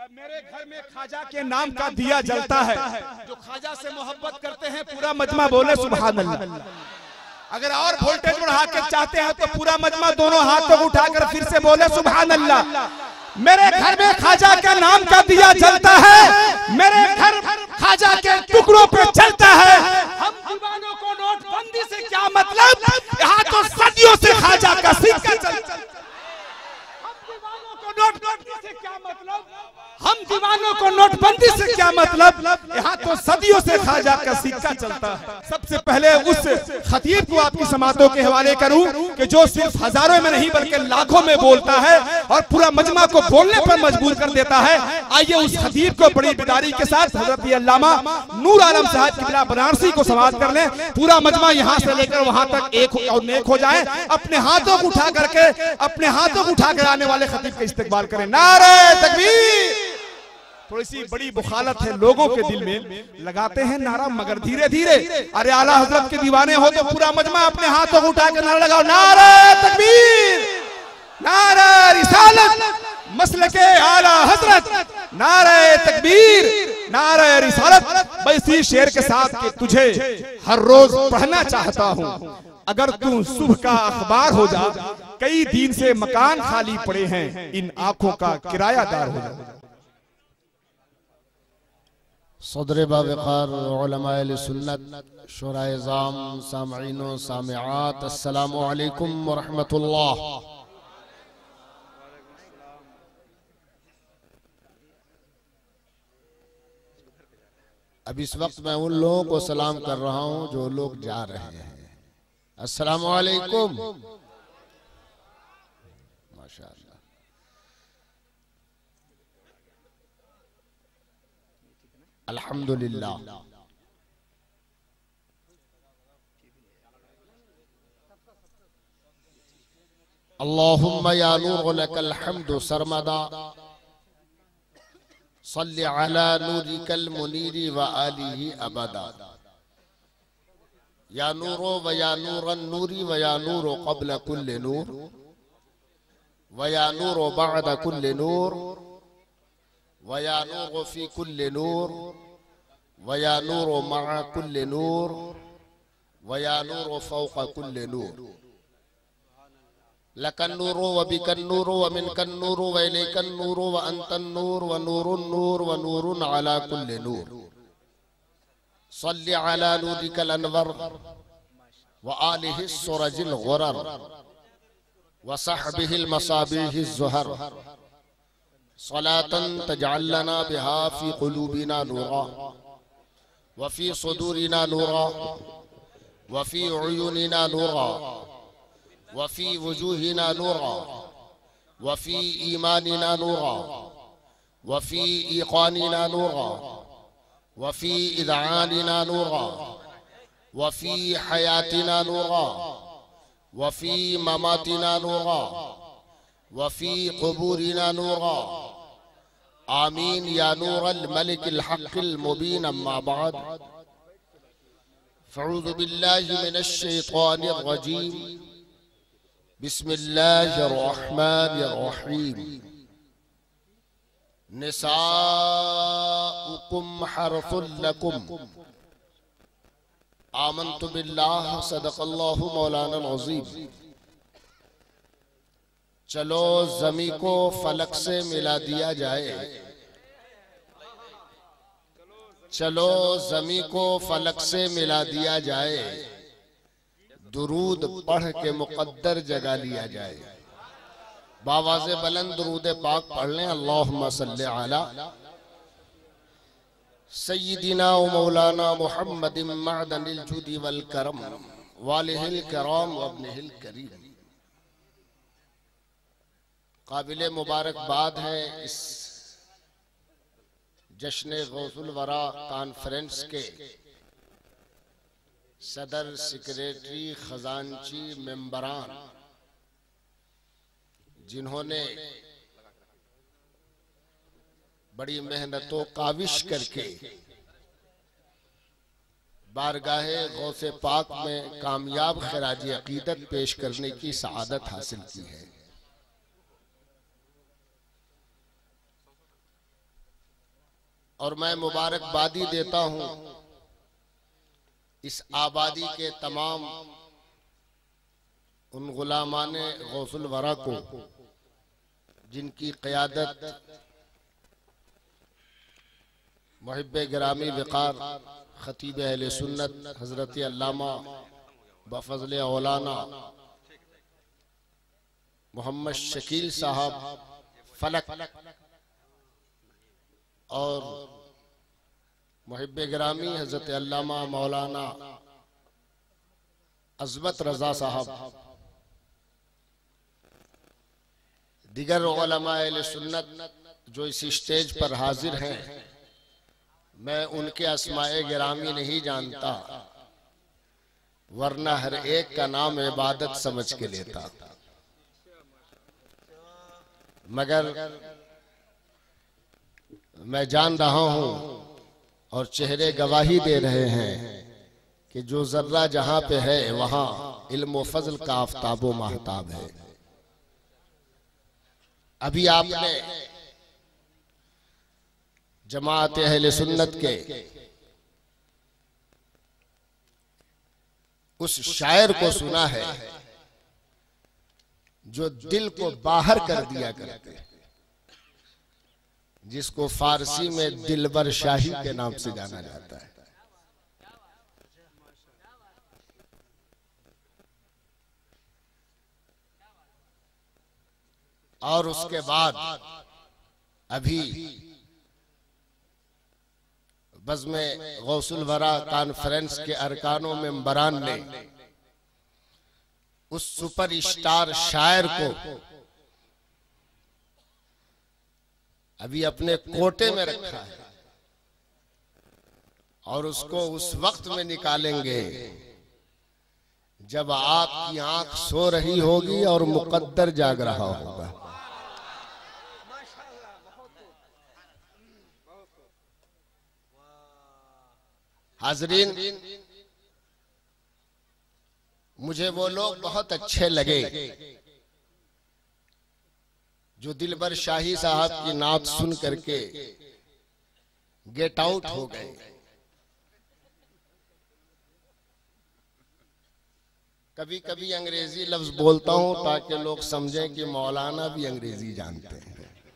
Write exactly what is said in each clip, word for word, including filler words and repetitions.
मेरे घर में खाजा के नाम का दिया जलता है। जो खाजा से मोहब्बत करते हैं पूरा मजमा बोले सुभान अल्लाह। अगर और वोल्टेज बढ़ा के चाहते हैं तो पूरा मजमा दोनों हाथों को उठाकर फिर से बोले सुभान अल्लाह। मेरे घर में खाजा का नाम का दिया जलता है, मेरे घर खाजा के टुकड़ों पे चलता है। हम दीवानों को नोटबंदी से क्या मतलब, यहाँ तो सदियों से खाजा का सिक्का चलता है। नोटबंदी से क्या मतलब, हम दीवानों को नोटबंदी से क्या मतलब, यहाँ तो सदियों से खाजा का सिक्का चलता है। सबसे पहले उस खतीब को आपकी समातों के हवाले करूं कि जो सिर्फ हजारों में नहीं बल्कि लाखों में बोलता है और पूरा मजमा को बोलने पर मजबूर कर देता है। आइए उस खतीब को बड़ी बिदारी के साथ हजरत अल्लामा नूर आलम साहब किबला बनारसी को समाअत कर लें। पूरा मजमा यहाँ से लेकर वहां तक एक और नेक हो जाए। अपने हाथों को उठा करके अपने हाथों को उठाकर आने वाले खतीब का इस्तेकबाल करें। नारे तकबीर। थोड़ी सी बड़ी बुखालत है, लोगों के दिल में लगाते हैं नारा मगर धीरे धीरे। अरे आला हजरत के दीवाने हो तो पूरा मजमा अपने हाथों को उठाकर नारा लगाओ। नारे तकबीर, नारे रिसालत, मसलके आला हजरत, नारे तकबीर, नारे रिसालत। इसी शेर के साथ कि तुझे हर रोज पढ़ना चाहता हूँ, अगर तू सुबह का अखबार हो जा, कई दिन से मकान खाली पड़े हैं, इन आंखों का किरायादार हो जा। सदर बावकार उलमाए सुन्नत शुराए ज़ाम सामईन व सामिआत अस्सलामु अलैकुम व रहमतुल्लाह। अब इस वक्त मैं उन लोगों को सलाम कर रहा हूं जो लोग जा रहे हैं। अस्सलामु अलैकुम। माशाअल्लाह। अल्हम्दुलिल्लाह। अल्लाहुम्मा या नूर लकल हम्दु सरमदा सल्लि अला नूरिकल मुनीरी व आलिही अबदा। या नूरो व या नूरन नूरी व या नूरो क़ब्ल कुल्ल नूर व या नूरो बअद कुल्ल नूर व या नूरो फी कुल्ल नूर व या नूरो मअ कुल्ल नूर व या नूरो फ़ौक़ कुल्ल नूर। लकन नूरो व बिकन नूरो व मिनकन नूरो व इलैकन नूरो व अंतन नूर व नूरुन नूर व नूरुन अला कुल्ल नूर। सल्लि अला नूरिकल अनवर व आलिहि सुरजिल गुरर व सहबिहिल मसाबिहिज़ ज़ुहर सलातन तजअलना बिहा फी क़ुलूबिना नूरा व फी सुदूरिना नूरा व फी उयूनिना नूरा व फी वजूहिना नूरा व फी ईमानिना नूरा व फी ईक़ानिना नूरा व फी इज़आनिना नूरा व फी हयातिना नूरा व फी ममातिना नूरा व फी क़ुबूरिना नूरा। आमीन या नूरल मलिकिल हक़्क़िल मुबीन। अम्मा बाद फ़अऊज़ु बिल्लाहि मिनश शैतानिर रजीम। बिस्मिल्लाहिर रहमानिर रहीम। निसाउकुम हर्फुल लकुम। आमन्तु बिल्लाह सदक़ल्लाहु मौलाना अज़ीम। चलो ज़मी को फलक से मिला दिया जाए, चलो ज़मी को फलक से मिला दिया जाए, दुरूद पढ़ के मुक़द्दर जगा लिया जाए। बावाज़े बुलंद दुरूद पाक पढ़ लें। अल्लाहुम्मा सल्लि अला सय्यिदिना व मौलाना मुहम्मदिन मअदनिल जुदी वल करम वालिहिल किराम व इब्निहिल करीम। काबिल मुबारकबाद है इस जश्न गौसुल वरा कॉन्फ्रेंस के सदर, सेक्रेटरी, खजानची, मेंबरान, जिन्होंने बड़ी मेहनतों काविश करके बारगाहे गौसे पाक में कामयाब खराज अकीदत पेश करने की सआदत हासिल की है। और मैं मुबारकबादी देता हूं इस आबादी के तमाम उन गुलामाने गौसुल वरा को जिनकी क़यादत मुहिब्बे गिरामी वक़ार खतीब अहले सुन्नत हज़रत अल्लामा बफ़ज़ल औलाना मोहम्मद शकील साहब फलक और मुहिब्बे गिरामी हज़रत अल्लामा मौलाना अज़मत रज़ा साहब, दिगर उलमा अहले सुन्नत जो इस स्टेज पर हाजिर हैं, मैं उनके अस्माए गिरामी नहीं जानता, वरना हर एक का नाम इबादत समझ के लेता, मगर मैं जान रहा हूं और चेहरे गवाही दे रहे हैं कि जो जर्रा जहां पे है वहां इल्म व फजल का आफताबो महताब है। अभी आपने जमात अहले सुन्नत के उस शायर को सुना है जो दिल को बाहर कर दिया करते, जिसको फारसी में दिलबर शाही के नाम से जाना जाता है। और उसके बाद अभी बज़्म गौसुल वरा कॉन्फ्रेंस के अरकानों मेंबरान ने उस सुपर स्टार शायर को अभी अपने कोटे में रखा है और उसको उस वक्त में निकालेंगे जब आपकी आंख सो रही होगी और मुकद्दर जाग रहा होगा। हाज़रीन, मुझे वो लोग बहुत अच्छे लगे जो दिलबर शाही साहब की नात सुन करके गेट आउट हो गए। कभी कभी अंग्रेजी लफ्ज बोलता हूं ताकि लोग समझें कि मौलाना भी अंग्रेजी जानते हैं,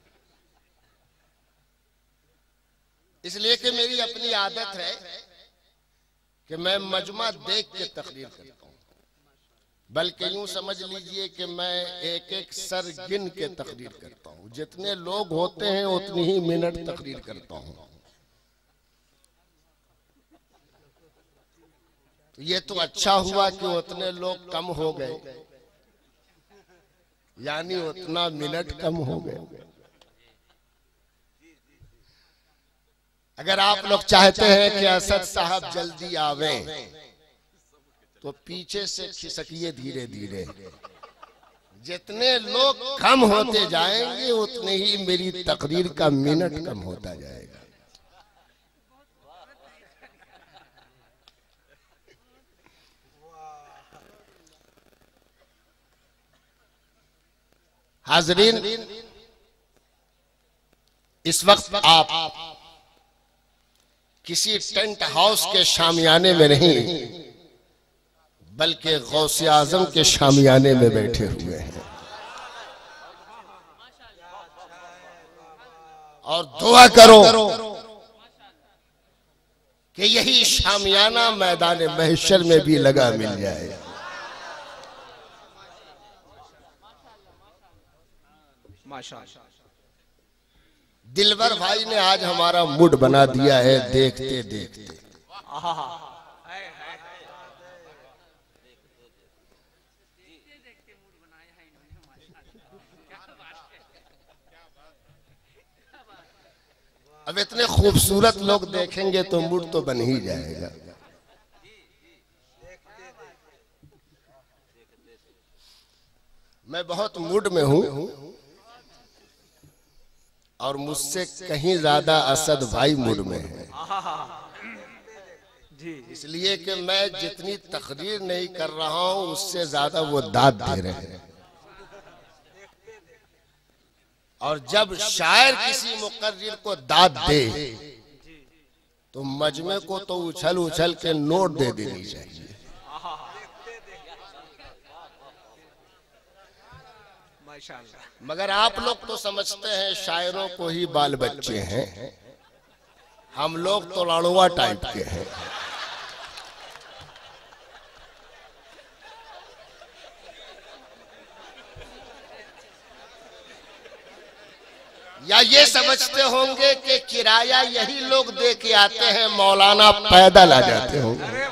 इसलिए कि मेरी अपनी आदत है कि मैं मजमा देख के तकरीर करता हूं, बल्कि यूं समझ लीजिए कि मैं एक एक सर गिन के तकरीर करता हूं। जितने लोग होते हैं उतनी ही मिनट तकरीर करता हूं। तो ये तो अच्छा हुआ कि उतने लोग कम हो गए, यानी उतना मिनट कम हो गए। अगर आप लोग चाहते हैं कि असद साहब जल्दी आवें तो पीछे से खिसकिए धीरे धीरे। जितने लोग कम होते जाएंगे उतने ही मेरी तकरीर का मिनट कम होता जाएगा। हाज़रीन, इस वक्त आप किसी टेंट हाउस के शामियाने में नहीं बल्कि गौसे आजम के शामियाने में बैठे हुए हैं और दुआ करो कि यही शामियाना मैदान महशर में भी लगा मिल जाए। माशाअल्लाह, दिलबर भाई ने आज हमारा मूड बना दिया है देखते देखते। अब इतने खूबसूरत लोग देखेंगे तो मूड तो बन ही जाएगा। मैं बहुत मूड में हूं और मुझसे कहीं ज्यादा असद भाई मूड में है, इसलिए कि मैं जितनी तकरीर नहीं कर रहा हूं उससे ज्यादा वो दाद दे रहे हैं। और जब शायर किसी मुकर्रिर को दाद दे तो मजमे को तो उछल उछल के नोट दे देनी चाहिए। मगर आप लोग तो समझते हैं शायरों को ही बाल बच्चे हैं, हम लोग तो लाड़ुआ टाइप के हैं। या ये समझते होंगे कि किराया यही लोग दे के आते हैं, मौलाना पैदल आ जाते होंगे।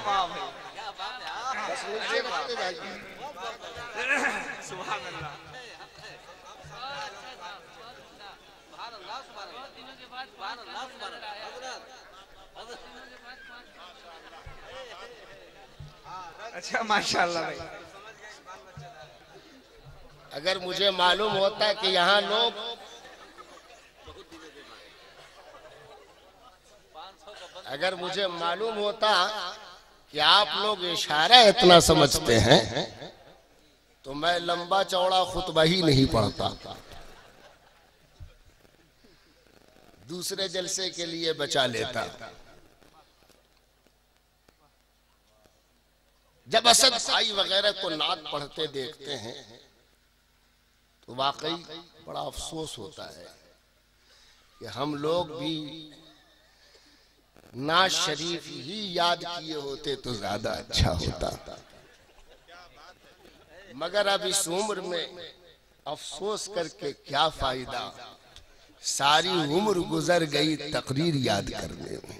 अच्छा माशाल्लाह भाई। अगर मुझे मालूम होता कि यहाँ लोग अगर मुझे मालूम होता कि आप लोग इशारा इतना समझते हैं तो मैं लंबा चौड़ा खुतबा ही नहीं पढ़ता, दूसरे जलसे के लिए बचा लेता। जब असद भाई वगैरह को नात पढ़ते देखते हैं तो वाकई बड़ा अफसोस होता है कि हम लोग भी नाज शरीफ ही याद किए होते तो ज्यादा अच्छा होता। मगर अब इस उम्र में अफसोस करके क्या फायदा, सारी उम्र गुजर गई तकरीर याद करने में।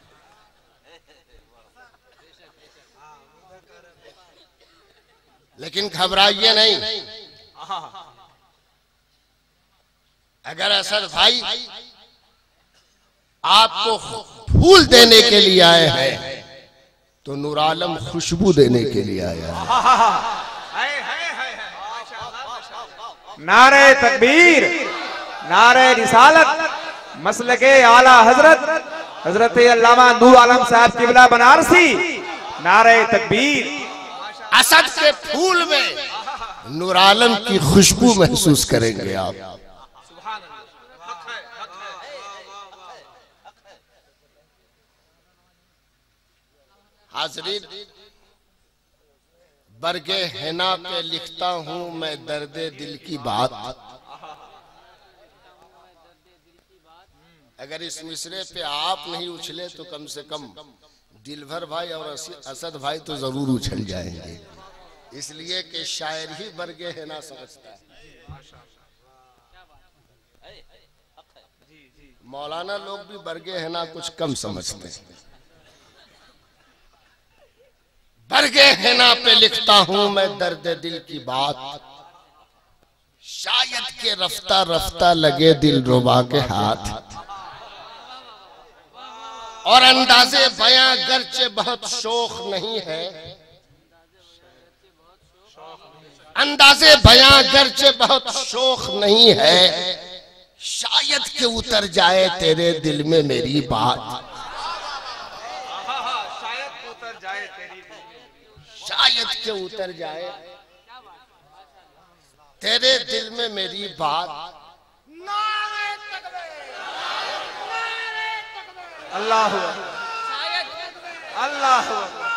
लेकिन घबराइए नहीं, अगर असद भाई आपको फूल देने के लिए आए हैं तो नूर आलम खुशबू देने के लिए आया है। नारे तकबीर, नारे रिसालत, मसलके आला हजरत हजरत अल्लामा नूर आलम साहब किबला बनारसी। नारे तकबीर। असद के फूल में नूर आलम की खुशबू महसूस करेंगे आप। हाज़रीन, बरगे हिना पे लिखता हूं मैं दर्दे दिल की बात। अगर इस मिसरे पे आप नहीं उछले तो कम से कम दिलभर भाई और असद भाई तो जरूर उछल जाएंगे, इसलिए कि शायर ही बरगे हिना समझता है। मौलाना लोग भी बरगे हिना कुछ कम समझते हैं। बरगे हिना पे लिखता हूं मैं दर्द दिल की बात, शायद के रफ्ता रफ्ता लगे दिल रुबा के हाथ। और अंदाजे बयां गर्चे बहुत शौक नहीं है, अंदाजे बयां गर्चे बहुत शौक नहीं है, शायद के उतर जाए तेरे दिल में मेरी बात। शायद के उतर जाए तेरे दिल में मेरी बात। अल्लाह अल्लाह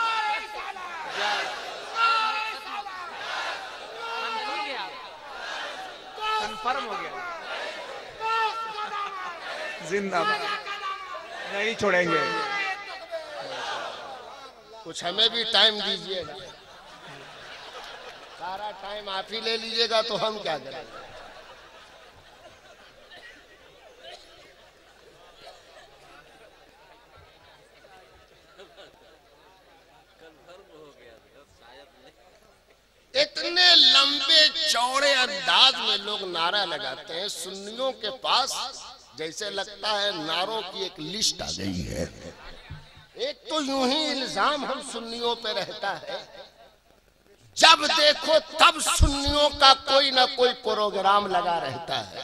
कन्फर्म हो गया। जिंदाबाद, नहीं छोड़ेंगे। कुछ हमें भी टाइम दीजिएगा, सारा टाइम आप ही ले लीजिएगा तो हम क्या करें। इतने लंबे चौड़े अंदाज में लोग नारा लगाते हैं, सुन्नियों के पास जैसे लगता है नारों की एक लिस्ट आ गई है। एक तो यूं ही इल्जाम हम सुन्नियों पे रहता है, जब देखो तब सुन्नियों का कोई ना कोई प्रोग्राम लगा रहता है।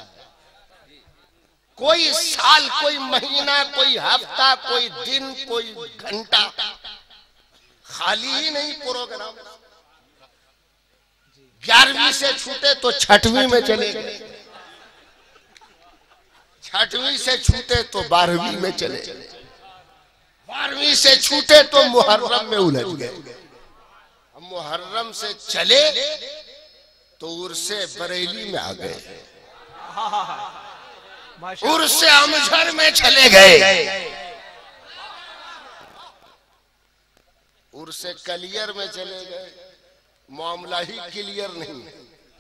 कोई साल, कोई महीना, कोई हफ्ता, कोई दिन, कोई घंटा खाली ही नहीं प्रोग्राम। ग्यारहवीं से छूटे तो छठवीं में चले गए, छठवीं से छूटे तो बारहवीं में चले, बारहवीं से छूटे तो मुहर्रम में उलझ गए। अब मुहर्रम से चले तो उर्से बरेली में आ गए, उर्से अमझर में चले गए, उर्से कलियर में चले गए। मामला ही क्लियर नहीं है।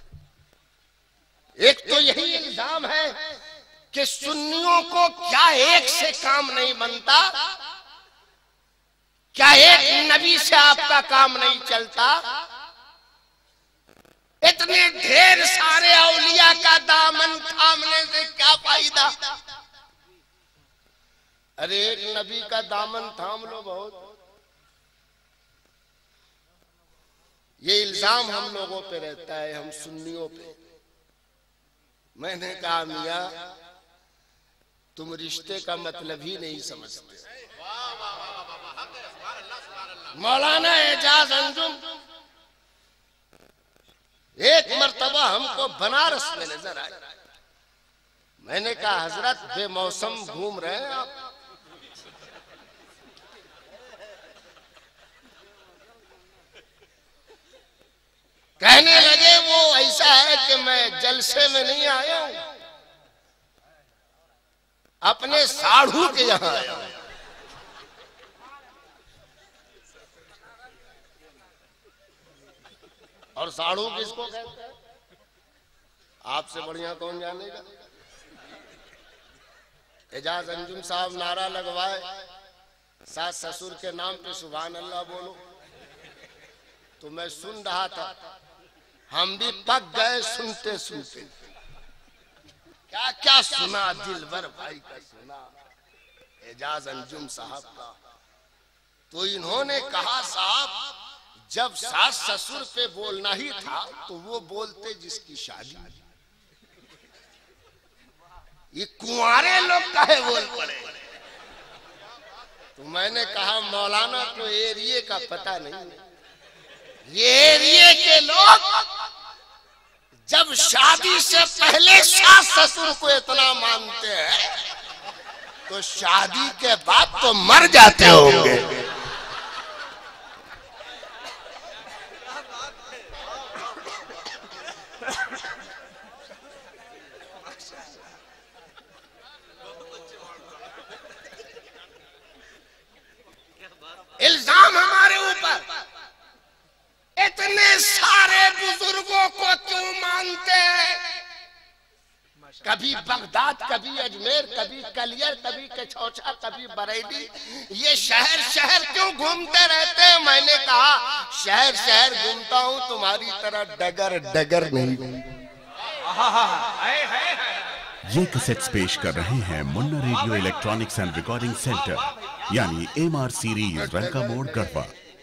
एक तो यही इल्जाम है कि सुन्नियों को क्या एक से काम नहीं बनता, क्या एक नबी से आपका काम नहीं चलता, इतने ढेर सारे औलिया का दामन थामने से क्या फायदा। अरे एक नबी का दामन थाम लो बहुत। ये इल्जाम हम लोगों पे रहता है, हम सुन्नियों पे। मैंने कहा मियां तुम रिश्ते का मतलब ही नहीं समझते। मौलाना एजाज अंजुम एक मर्तबा हमको बनारस में नजर आए। मैंने कहा हजरत बेमौसम घूम रहे हैं आप। कहने लगे वो ऐसा है कि मैं जलसे में नहीं आया हूं, अपने साढ़ू के यहां आया हूं। और साढ़ू किसको कहते हैं आपसे बढ़िया कौन जानेगा। एजाज अंजुम साहब नारा लगवाए, सास ससुर के नाम पे सुभान अल्लाह बोलो। तो मैं सुन रहा था, हम भी पक गए सुनते सुनते। क्या क्या सुना, दिलबर भाई का सुना, एजाज अंजुम साहब का। तो इन्होंने कहा साहब जब सास ससुर पे बोलना ही था तो वो बोलते जिसकी शादी। ये कुंवारे लोग काहे बोल पड़े। तो मैंने कहा मौलाना तो एरिये का पता नहीं, ये एरिये के लोग जब शादी से पहले सास ससुर को इतना मानते हैं तो शादी के बाद तो मर जाते होंगे। इल्जाम हमारे ऊपर, इतने सारे बुजुर्गों को क्यों मानते हैं। कभी बगदाद, कभी अजमेर, कभी कलियर, कभी कछौछा, कभी बरेली, ये शहर शहर क्यों घूमते रहते हैं। मैंने कहा शहर शहर घूमता हूं, तुम्हारी तरह डगर डगर नहीं। ये कैसेट्स पेश कर रहे हैं Munna radio electronics and recording centre, यानी M R series Ranka Mod Garhwa.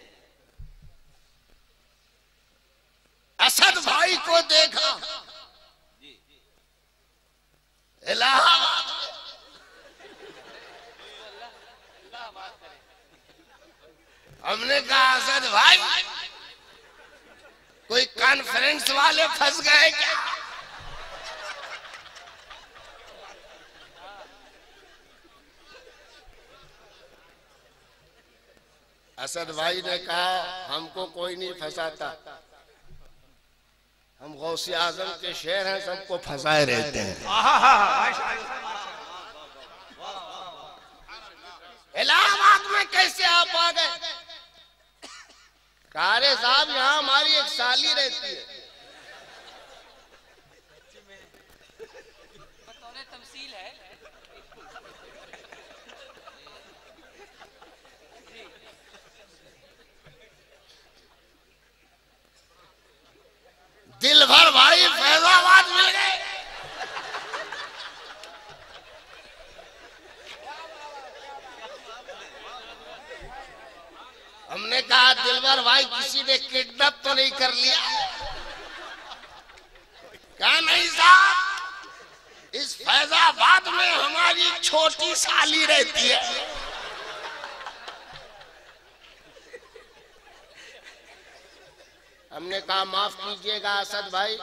Asad भाई को देखा इलाहाबाद, हमने कहा असद भाई कोई कॉन्फ्रेंस वाले फंस गए क्या। असद भाई ने कहा हमको कोई नहीं फंसाता, हम गौसे आजम के शेर हैं, सबको फंसाए रहते हैं। इलाहाबाद में कैसे आप आ गए। कारे साहब यहाँ हमारी एक साली रहती है। दिल भर भाई फैजाबाद मिल गए। हमने कहा दिलबर भाई किसी ने किडनैप तो नहीं कर लिया। कहा नहीं साहब, इस फैजाबाद में हमारी छोटी साली रहती है। हमने कहा माफ कीजिएगा असद भाई,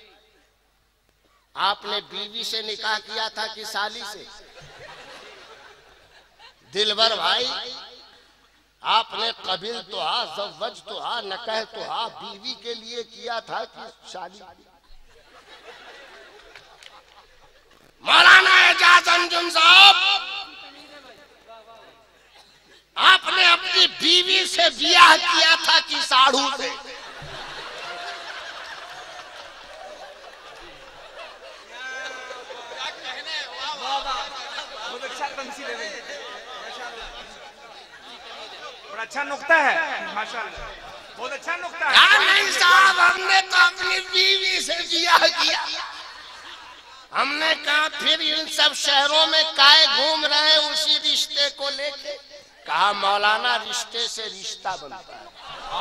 आपने बीवी से निकाह किया था कि साली से। दिलबर भाई आपने कबिल तो हा, ज़व्वज तो हा, नकह तो हा, बीवी के लिए किया था कि शादी? मौलाना एजाज अंजुम साहब, आपने अपनी बीवी से ब्याह किया था कि साढ़ू से? बहुत अच्छा तमसील है, बड़ा अच्छा नुक्ता है माशाल्लाह, बहुत अच्छा नुक्ता है। क्या नहीं साहब, हमने तो अपनी बीवी से ब्याह किया। हमने कहा फिर इन सब शहरों में काहे घूम रहे हैं उसी रिश्ते को लेके? कहा मौलाना रिश्ते से रिश्ता बनता है,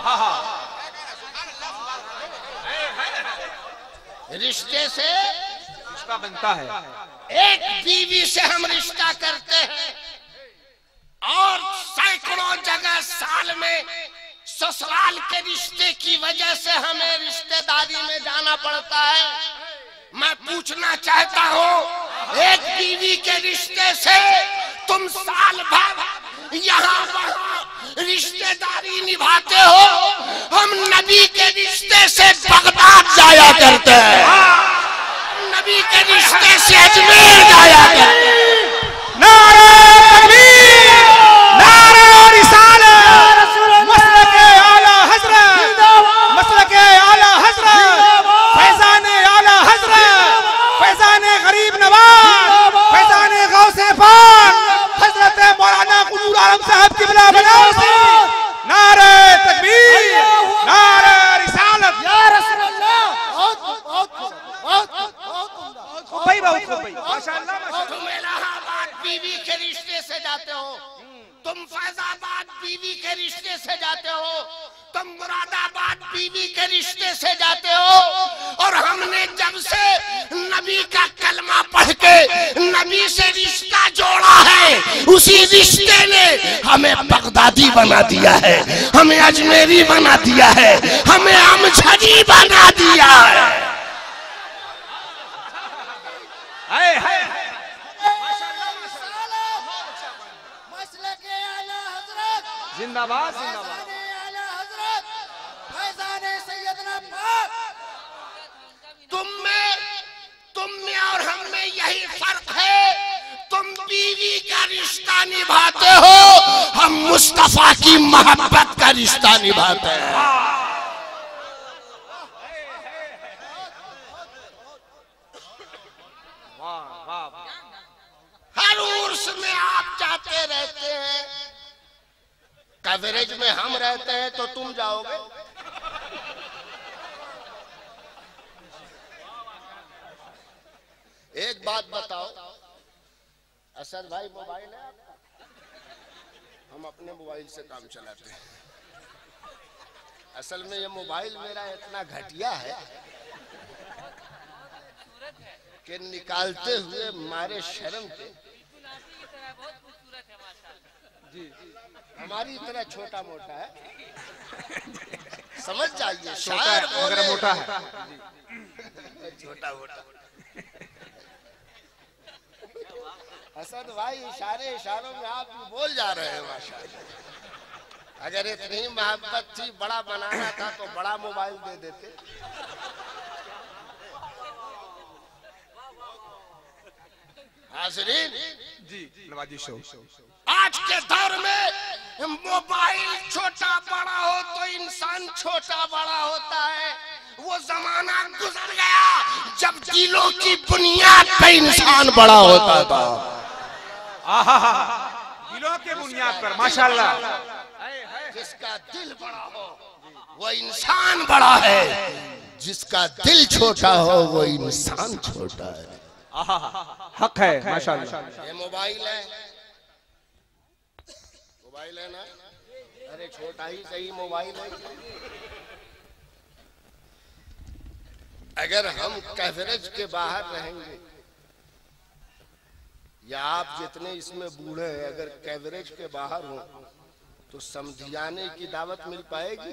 रिश्ते से रिश्ता बनता है। एक बीवी से हम रिश्ता करते हैं और सैकड़ों जगह साल में ससुराल के रिश्ते की वजह से हमें रिश्तेदारी में जाना पड़ता है। मैं पूछना चाहता हूँ, एक बीवी के रिश्ते से तुम साल भर यहाँ वहाँ रिश्तेदारी निभाते हो, हम नबी के रिश्ते से बगदाद जाया करते हैं, नबी के रिश्ते से अजमेर जाया करते हैं। नारे तकबीर, नारे रिसालत, मसलके आला हजरत, मसलके आला हजरत, फैजाने आला हजरत, फैजाने गरीब नवाज, फैजाने गौसे पाक हजरत मौलाना कुतुब आलम साहब की बिला बनाओ। नारे तकबीर, नारे रिसालत। या रसूल अल्लाह, बहुत बहुत बहुत खूब भाई, बहुत खूब भाई, माशाल्लाह माशाल्लाह। तुम इलाहाबाद बीवी के रिश्ते से जाते हो, तुम फैजाबाद बीवी के रिश्ते से जाते हो, तुम मुरादाबाद बीवी के रिश्ते से जाते हो, और हमने जब से नबी का कलमा पढ़ के नबी से रिश्ता जोड़ा है, उसी रिश्ते ने हमें बगदादी बना दिया है, हमें अजमेरी बना दिया है, हमें अमझरी बना दिया है। हाय हाय जिंदाबाद जिंदाबाद। तुम में तुम में और हम में यही फर्क है, तुम बीवी का रिश्ता निभाते हो, हम मुस्तफा की मोहब्बत का रिश्ता निभाते हैं। हर उर्स में आप जाते रहते हैं, कवरेज में हम रहते हैं तो तुम जाओगे। एक बात बताओ, असद भाई मोबाइल है आपका? हम अपने मोबाइल से काम चलाते हैं। असल में ये मोबाइल मेरा इतना घटिया है कि निकालते हुए मारे शर्म के हमारी तरह छोटा मोटा है, समझ जाइए। शायर बोले मोटा है, छोटा मोटा। असद भाई इशारे इशारों में आप बोल जा रहे हैं माशाअल्लाह। अगर इतनी मोहब्बत थी, बड़ा बनाना था तो बड़ा मोबाइल दे देते। हाज़रीन जी नवाजी शो। आज के दौर में मोबाइल छोटा बड़ा हो तो इंसान छोटा बड़ा होता है। वो जमाना गुजर गया जब दिलों की बुनियाद पे इंसान बड़ा होता था। दिलों के बुनियाद पर माशाल्लाह। जिसका दिल बड़ा हो वो इंसान बड़ा है, जिसका दिल छोटा हो वो इंसान छोटा है। हक है माशाल्लाह। ये मोबाइल है, मोबाइल है ना? अरे छोटा ही सही मोबाइल है। अगर हम कवरेज के बाहर रहेंगे, या आप जितने इसमें बूढ़े हैं अगर कवरेज के बाहर हो तो समझियाने की दावत मिल पाएगी?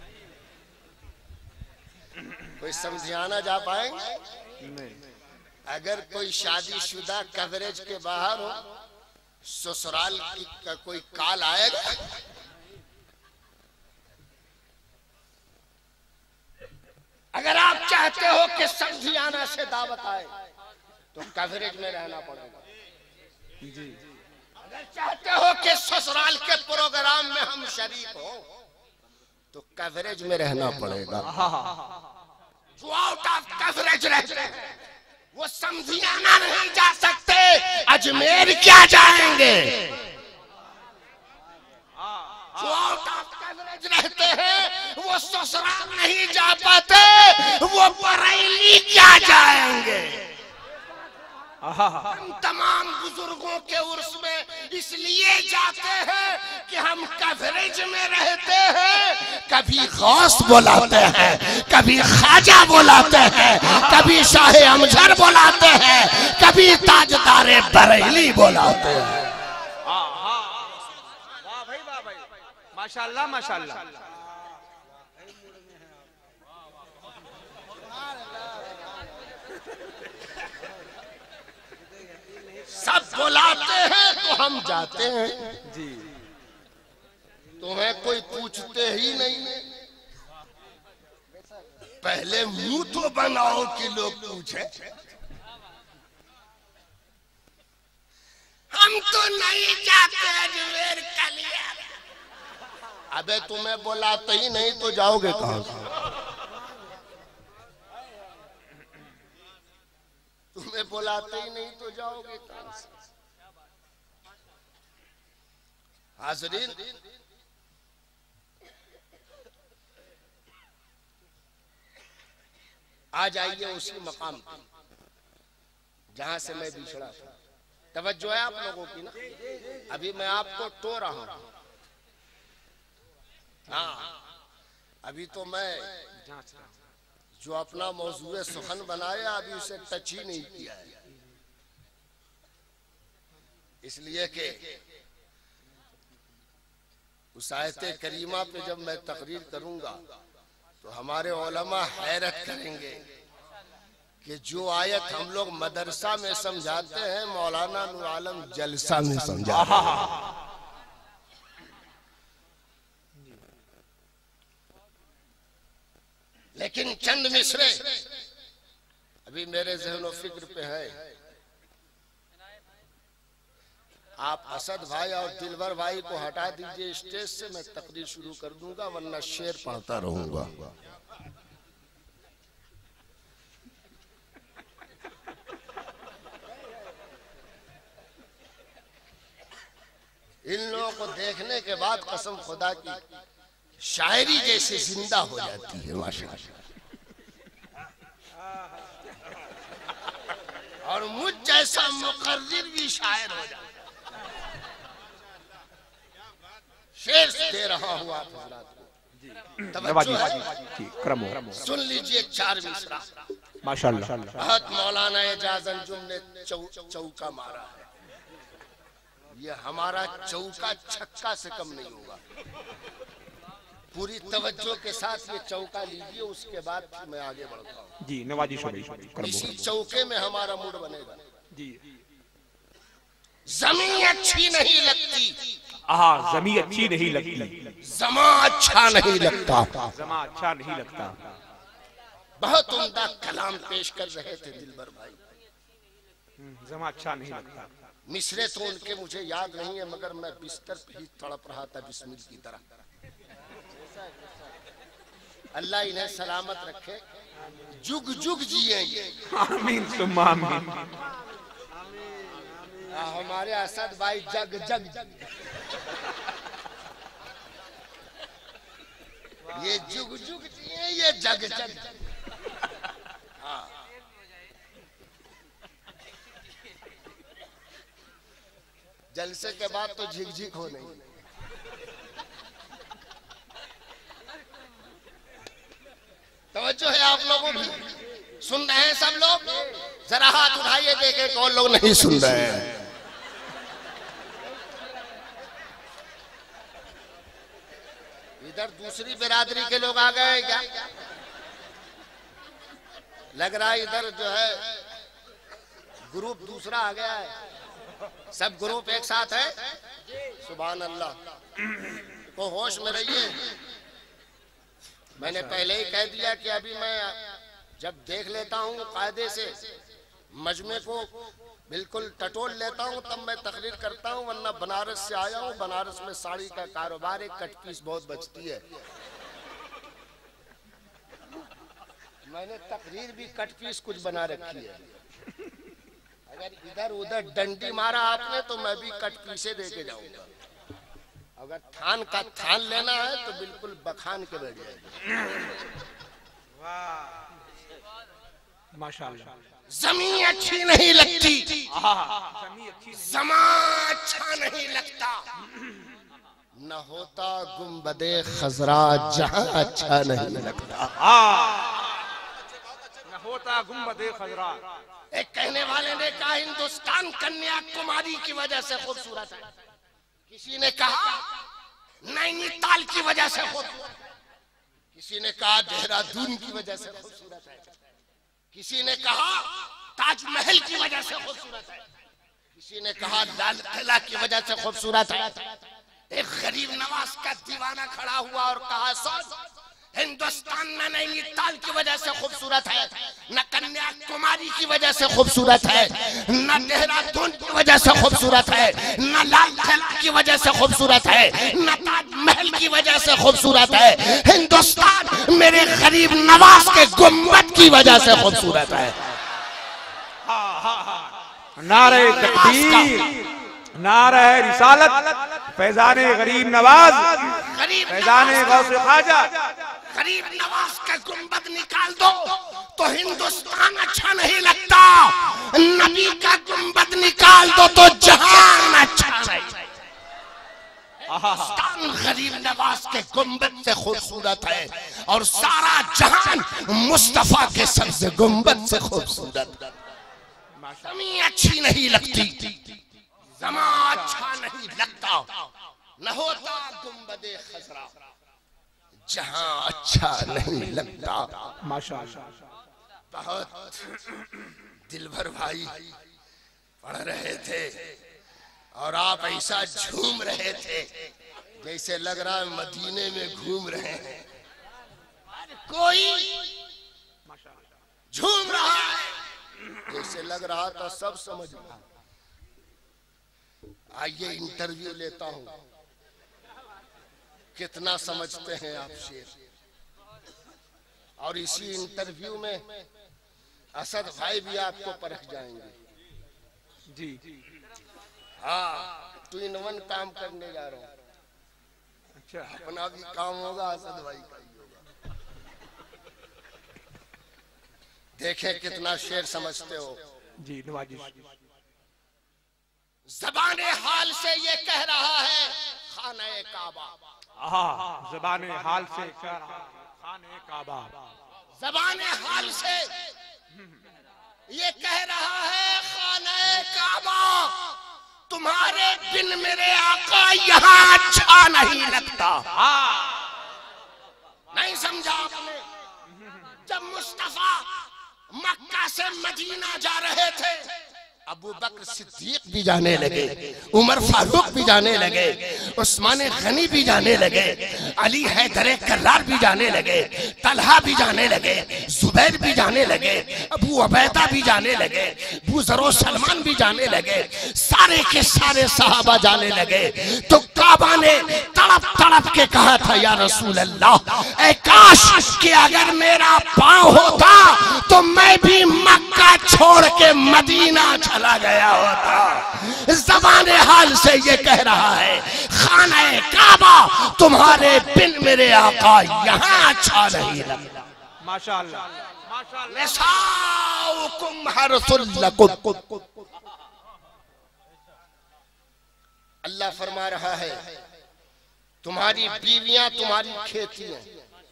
कोई समझियाना जा पाएंगे? नहीं। अगर कोई शादीशुदा कवरेज के बाहर हो, ससुराल की का कोई काल आएगा? अगर आप चाहते हो कि समझियाना से दावत आए तो कवरेज में रहना पड़ेगा जी। अगर चाहते हो कि ससुराल के प्रोग्राम में हम शरीक हो तो कवरेज में रहना पड़ेगा। जो आउट ऑफ कवरेज रहते हैं वो समझियाना नहीं जा सकते, अजमेर क्या जाएंगे। जो आउट ऑफ कवरेज रहते हैं वो ससुराल नहीं जा पाते, वो बरेली क्या जाएंगे। हम तमाम बुजुर्गों के उर्स में इसलिए जाते हैं कि हम कवरेज में रहते हैं। कभी गौस बुलाते हैं, कभी ख्वाजा बुलाते हैं, कभी शाहे अमजर बुलाते हैं, कभी ताजदारे बरेली बुलाते हैं। वाह भाई वाह भाई, माशाल्लाह माशाल्लाह। सब बुलाते हैं तो हम जाते हैं जी। तुम्हें कोई पूछते ही नहीं। पहले मुंह तो बनाओ कि लोग पूछे। हम तो नहीं जाते अजमेर कलिया। अबे तुम्हें बुलाते ही नहीं तो जाओगे कहां से। तुम्हें बुलाते ही नहीं तो जाओगे कहां से। हाज़रीन, आ जाइए उसी मकाम जहां से मैं बिछड़ा था। तवज्जो है आप लोगों की ना। अभी मैं आपको टो रहा हूं। हाँ, अभी तो मैं जो अपना मौजूद सुखन बनाया अभी उसे टच ही नहीं किया है, इसलिए कि उस आयत करीमा पे जब मैं तकरीर करूंगा तो हमारे उलमा हैरत करेंगे कि जो आयत हम लोग मदरसा में समझाते हैं मौलाना नूर आलम जलसा में समझाते हैं। लेकिन चंद मिसरे अभी मेरे ज़हन और फिक्र पे है। आप असद भाई और दिलवर भाई को हटा दीजिए स्टेज से, मैं तकरीर शुरू कर दूंगा, वरना शेर पढ़ता रहूंगा। इन लोगों को देखने के बाद कसम खुदा की शायरी जैसे जिंदा हो जाती है माशाअल्लाह। और मुझ जैसा मुकर्रिर भी शायर हो जाता। शेर दे रहा हूँ आप हज़रात को, सुन लीजिए चार मिसरा माशाअल्लाह। बहुत मौलाना एजाज अंजुम ने चौ, चौका मारा है। ये हमारा चौका छक्का से कम नहीं होगा। पूरी तवज्जो के साथ ये चौका लीजिए, उसके बाद मैं आगे बढ़ता हूँ जी। नवाजी इसी चौके में हमारा मूड बनेगा जी। जमीन अच्छी नहीं लगती, हाँ जमीन अच्छी नहीं लगती, जमा अच्छा नहीं लगता, जमा अच्छा नहीं लगता। बहुत उम्दा कलाम पेश कर रहे थे दिलबर भाई। जमा अच्छा नहीं लगता। मिसरे तो उनके मुझे याद नहीं है, मगर मैं बिस्तर पे ही तड़प रहा था बिस्मिल की तरह। अल्लाह इन्हें सलामत रखे, जुग जुग जिएंगे। आमीन सुम्मा आमीन। हमारे असद भाई जग जग जग ये जुग जुग जिए, ये जग जग। हाँ, जलसे के बाद तो झिकझिक हो नहीं। तवज्जो है आप लोगों की? सुन रहे हैं सब लोग? जरा हाथ उठाइए देखे कौन लोग नहीं सुन रहे हैं। इधर दूसरी बिरादरी के लोग आ गए क्या? लग रहा है इधर जो है ग्रुप दूसरा आ गया है। सब ग्रुप एक साथ है। सुभान अल्लाह। को होश में रहिए। मैंने पहले ही कह दिया कि अभी मैं जब देख लेता हूँ कायदे से मजमे को बिल्कुल टटोल लेता हूँ तब मैं तकरीर करता हूँ, वरना बनारस से आया हूँ, बनारस में साड़ी का कारोबार एक कट पीस बहुत बचती है। मैंने तकरीर भी कट पीस कुछ बना रखी है, अगर इधर उधर डंडी मारा आपने तो मैं भी कट पीसे दे के जाऊंगा। अगर थान का थान लेना है तो बिल्कुल बखान के बैठ जाएगा। माशाल्लाह। जमीन अच्छी नहीं लगती, जमा अच्छा नहीं लगता, न होता गुम्बदे खजरा जहां अच्छा नहीं लगता। न होता गुम्बदे खजरा। एक कहने वाले ने कहा हिंदुस्तान कन्याकुमारी की वजह से खूबसूरत है, किसी ने कहा नैनीताल की वजह से खूबसूरत, किसी ने कहा देहरादून की वजह से खूबसूरत है, किसी ने कहा ताजमहल की वजह से खूबसूरत है, किसी ने कहा लाल किला की वजह से खूबसूरत है। एक गरीब नवाज का दीवाना खड़ा हुआ और कहा सोच, हिंदुस्तान न नैनीताल की वजह से खूबसूरत है, न कन्याकुमारी की वजह से खूबसूरत है, न देहरादून की वजह से खूबसूरत है, न लाल किला की वजह से खूबसूरत है, न ताजमहल की वजह से खूबसूरत है। हिंदुस्तान मेरे गरीब नवाज के गुम्बद की वजह से खूबसूरत है। नारे तकबीर, नारे रिसालत, फैजाने गरीब नवाज, फैजाने गौसे ख्वाजा। गरीब नवाज का गुम्बद निकाल दो तो हिंदुस्तान अच्छा नहीं लगता, नबी का गुम्बद निकाल दो तो जहान अच्छा नहीं। हिंदुस्तान गरीब नवाज के गुम्बद से खूबसूरत है और सारा जहान मुस्तफा के सबसे गुम्बद से खूबसूरत। जमीन अच्छी नहीं लगती, जमा अच्छा नहीं लगता, न होता गुम्बदे खजरा जहां अच्छा नहीं लगता। माशाअल्लाह। बहुत दिलभर भाई पढ़ रहे थे और आप ऐसा झूम रहे थे जैसे लग रहा है मदीने में घूम रहे हैं। कोई झूम रहा है जैसे लग रहा था सब समझ रहा। आइए इंटरव्यू लेता हूं, कितना समझते हैं आप शेर। और इसी इंटरव्यू में असद भाई भी आपको परख जाएंगे जी। हाँ, टू इन वन काम करने जा रहा हूँ। अच्छा, अपना भी काम होगा, असद भाई का भी होगा। देखें कितना शेर समझते हो जी नवाजी। ज़बाने हाल से ये कह रहा है खाने काबा। हाँ, ज़बाने हाल से कह रहा है खाने काबा। ज़बाने हाल से ये कह रहा है खाने काबा, तुम्हारे बिन मेरे आका यहाँ अच्छा नहीं लगता। नहीं समझा आपने? जब मुस्तफा मक्का से मदीना जा रहे थे, अबू बकर सिद्दीक भी जाने लगे, उमर फारूक भी जाने लगे, उस्मान गनी भी जाने लगे, अली हैदर कर्रार भी जाने लगे, तलहा भी जाने लगे, जुबैर भी जाने लगे, अबू उबैदा भी जाने लगे, अबू ज़रो सलमान भी जाने लगे, सारे के सारे सहाबा जाने लगे। तो काबा ने तड़प तड़प के कहा था, या रसूल अल्लाह, ऐ काश कि अगर मेरा पाँव होता तो मैं भी मक्का छोड़ के मदीना चला गया होता। ज़बाने हाल से ये कह रहा है खाने काबा, तुम्हारे बिन मेरे आका यहाँ अच्छा नहीं लगता। माशाअल्लाह, माशाअल्लाह। निसाउकुम हर्सुल लकुम। अल्लाह फरमा रहा है तुम्हारी बीवियां तुम्हारी खेती हैं,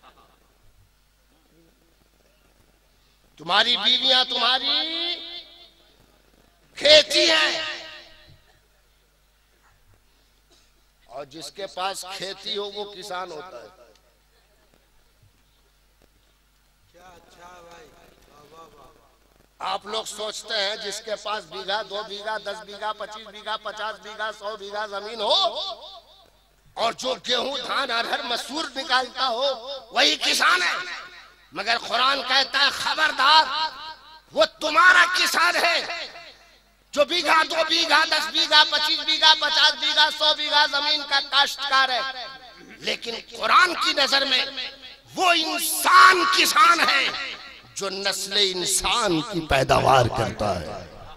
तुम्हारी बीवियां तुम्हारी खेती है। और जिसके पास खेती हो वो किसान होता है। आप लोग सोचते हैं जिसके पास बीघा, दो बीघा, दस बीघा, पच्चीस बीघा, पचास बीघा, सौ बीघा जमीन हो और जो गेहूं धान अरहर मसूर निकालता हो वही किसान है। मगर कुरान कहता है खबरदार, वो तुम्हारा किसान है जो बीघा दो बीघा दस बीघा पच्चीस बीघा पचास बीघा सौ बीघा जमीन का काश्तकार है। लेकिन कुरान की नजर में वो इंसान किसान है जो नस्ल इंसान की पैदावार करता है।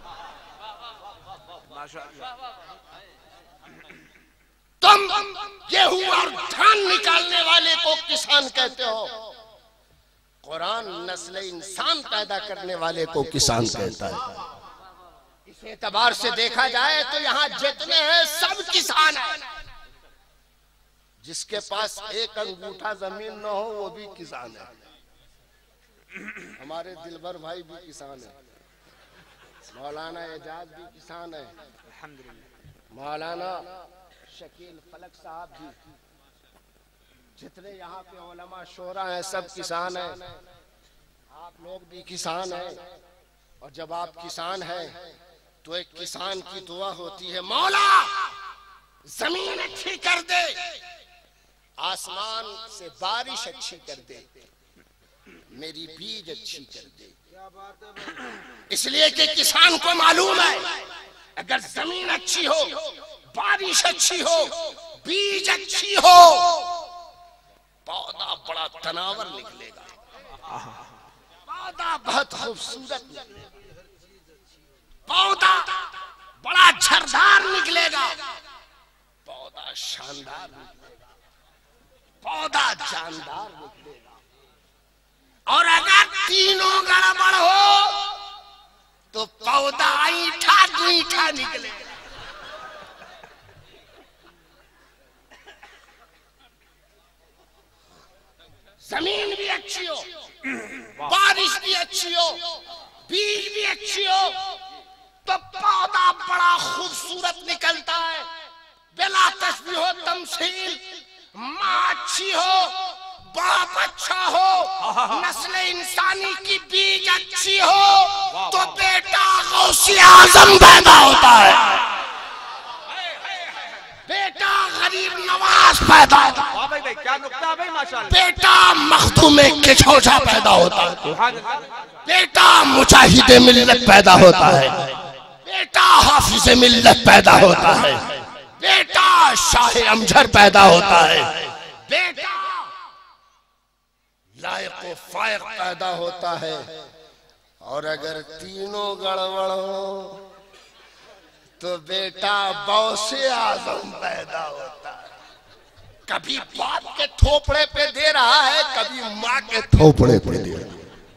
तुम गेहूं और धान निकालने वाले को किसान कहते हो, कुरान नस्ल इंसान पैदा करने वाले को किसान कहता है। इस एतबार से देखा जाए तो यहाँ जितने हैं सब किसान हैं। जिसके पास एक अंगूठा जमीन न हो वो भी किसान है। हमारे दिलबर भाई भी किसान है, मौलाना एजाज भी किसान है, मौलाना शकील फलक साहब भी, जितने यहाँ पे उलमा शोरा हैं सब किसान हैं। आप लोग भी किसान हैं। और जब आप किसान हैं तो एक किसान की दुआ होती है, मौला जमीन अच्छी कर दे, आसमान से बारिश अच्छी कर दे, मेरी बीज अच्छी कर दे। इसलिए कि किसान को मालूम है अगर जमीन अच्छी हो, बारिश अच्छी हो, बीज अच्छी हो, पौधा बड़ा तनावर निकलेगा, पौधा बहुत खूबसूरत निकलेगा, पौधा बड़ा झरदार निकलेगा, पौधा शानदार निकलेगा, पौधा जानदार निकलेगा। और अगर तीनों गड़बड़ हो तो पौधा ईठा गुईठा निकलेगा। जमीन भी अच्छी हो, बारिश भी अच्छी हो, बीज भी अच्छी हो, तो पौधा बड़ा खूबसूरत निकलता है। बिला तस्बीह हो तमसील, माँ अच्छी हो, बाप अच्छा हो, नस्ल इंसानी की बीज अच्छी हो तो बेटा गौसे आजम पैदा होता है, बेटा गरीब नवाज पैदा होता है, क्या नुक्ता है भाई माशाल्लाह, बेटा मखदूमे किछोजा पैदा होता है, बेटा मुजाहिदे मिल्लत पैदा होता है, बेटा हाफिज़े मिल्लत पैदा होता है, बेटा शाह अमजर पैदा होता है, बेटा लायक फायक पैदा होता है। और अगर तीनों गड़बड़ हो तो बेटा बौसे आजम पैदा होता है। कभी बाप के थोपड़े पे दे रहा है, कभी माँ के थोपड़े पे दे रहा है।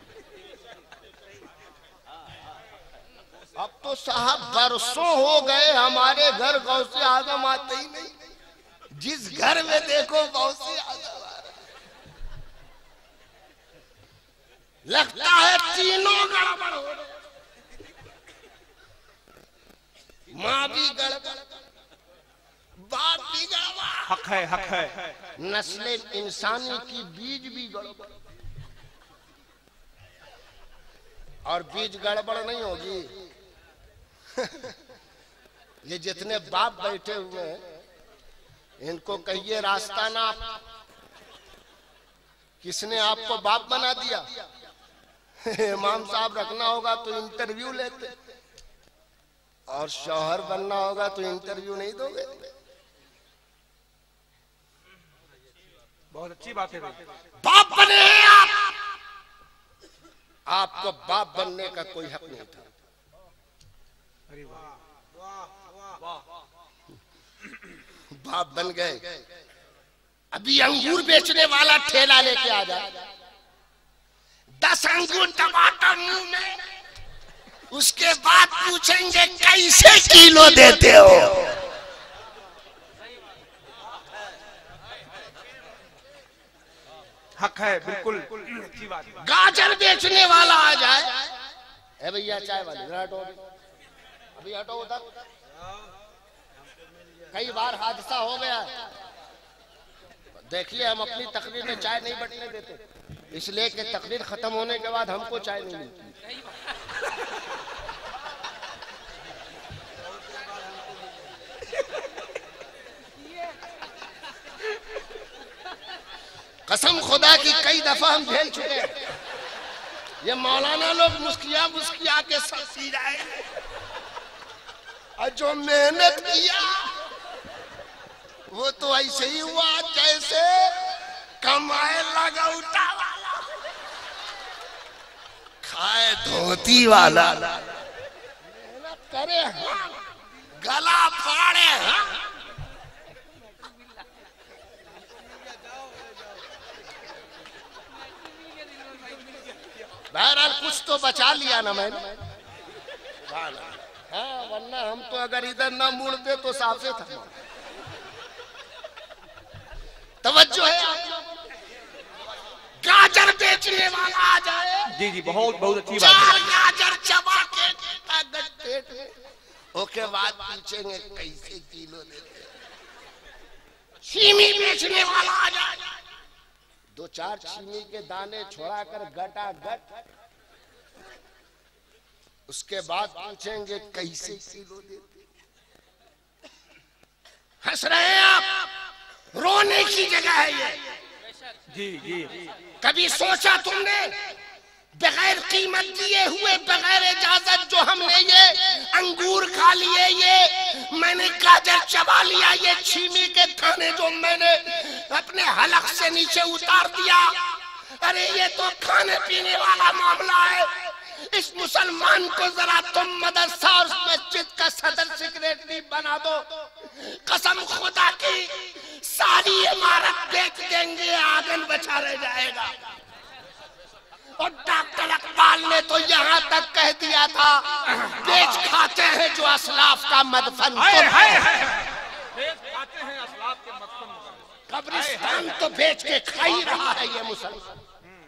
अब तो साहब बरसों हो गए हमारे घर गौसे आजम आते ही नहीं। जिस घर में देखो गौसे आजम आ रहा है, लगता है तीनों गड़बड़ हो रहे, माँ भी गड़बड़, बाप भी गड़बड़, हक है हक है, नस्ल इंसानी की बीज भी गड़बड़। और बीज गड़बड़ नहीं होगी। ये जितने बाप बैठे हुए हैं इनको कहिए रास्ता ना, किसने आपको बाप बना दिया? इमाम साहब रखना होगा तो इंटरव्यू लेते, और शौहर बनना होगा तो इंटरव्यू नहीं दोगे। बहुत अच्छी बात है भाई। बाप बने हैं आप, आपको बाप बनने का कोई हक नहीं था। अरे वाह वाह वाह, बाप बन गए। अभी अंगूर बेचने वाला ठेला लेके आ जाए, दस अंगूर टमाटर मुंह में, उसके बाद पूछेंगे कैसे किलो देते हो। हक है, बिल्कुल अच्छी बात। गाजर बेचने वाला आ जाए, ए भैया चाय वाले हटो, अभी हटो उधर। कई बार हादसा हो गया, देखिए हम अपनी तकरीर में चाय नहीं बटने देते, इसलिए कि तकरीर खत्म होने के बाद हमको चाय नहीं मिलती। कसम खुदा की कई दफा हम झेल चुके हैं। ये मौलाना लोग मुस्किया मुस्किया के सब सी जाएंगे, और जो मेहनत किया वो तो ऐसे ही हुआ जैसे कमाए लगा उठा वाला खाए धोती वाला। मेहनत करे हाँ, गला फाड़े हाँ। बहरहाल कुछ तो बचा लिया ना मैंने, हाँ, वरना हम तो अगर इधर ना मुड़ते तो साफे था। तवज्जो है आप लोग, गाजर बेचने वाला आ जाए, जी जी बहुत बहुत अच्छी बात चार है। गाजर चबा के पेट में, ओके बाद पूछेंगे कैसे किलो देते। छीमी बेचने वाला आ जाए, दो चार छीमी के दाने छोड़ा कर गटा गट, उसके बाद पूछेंगे कैसे किलो देते। हंस रहे हैं आप, रोने की जगह है ये। जी जी कभी सोचा तुमने बगैर कीमत दिए हुए, बगैर इजाजत जो हमने ये अंगूर खा लिए, ये मैंने गाजर चबा लिया, ये छीमी के दाने जो मैंने अपने हलक से नीचे उतार दिया, अरे ये तो खाने पीने वाला मामला है। इस मुसलमान को जरा तुम मदरसा और मस्जिद का सदर सेक्रेटरी बना दो, कसम खुदा की सारी इमारत बेच देंगे, आंगन बचा रह जाएगा। और डॉक्टर अकबाल ने तो यहाँ तक कह दिया था, बेच खाते हैं जो असलाफ का मदफन, कब्रिस्तान तो बेच के खा ही रहा है ये मुसलमान।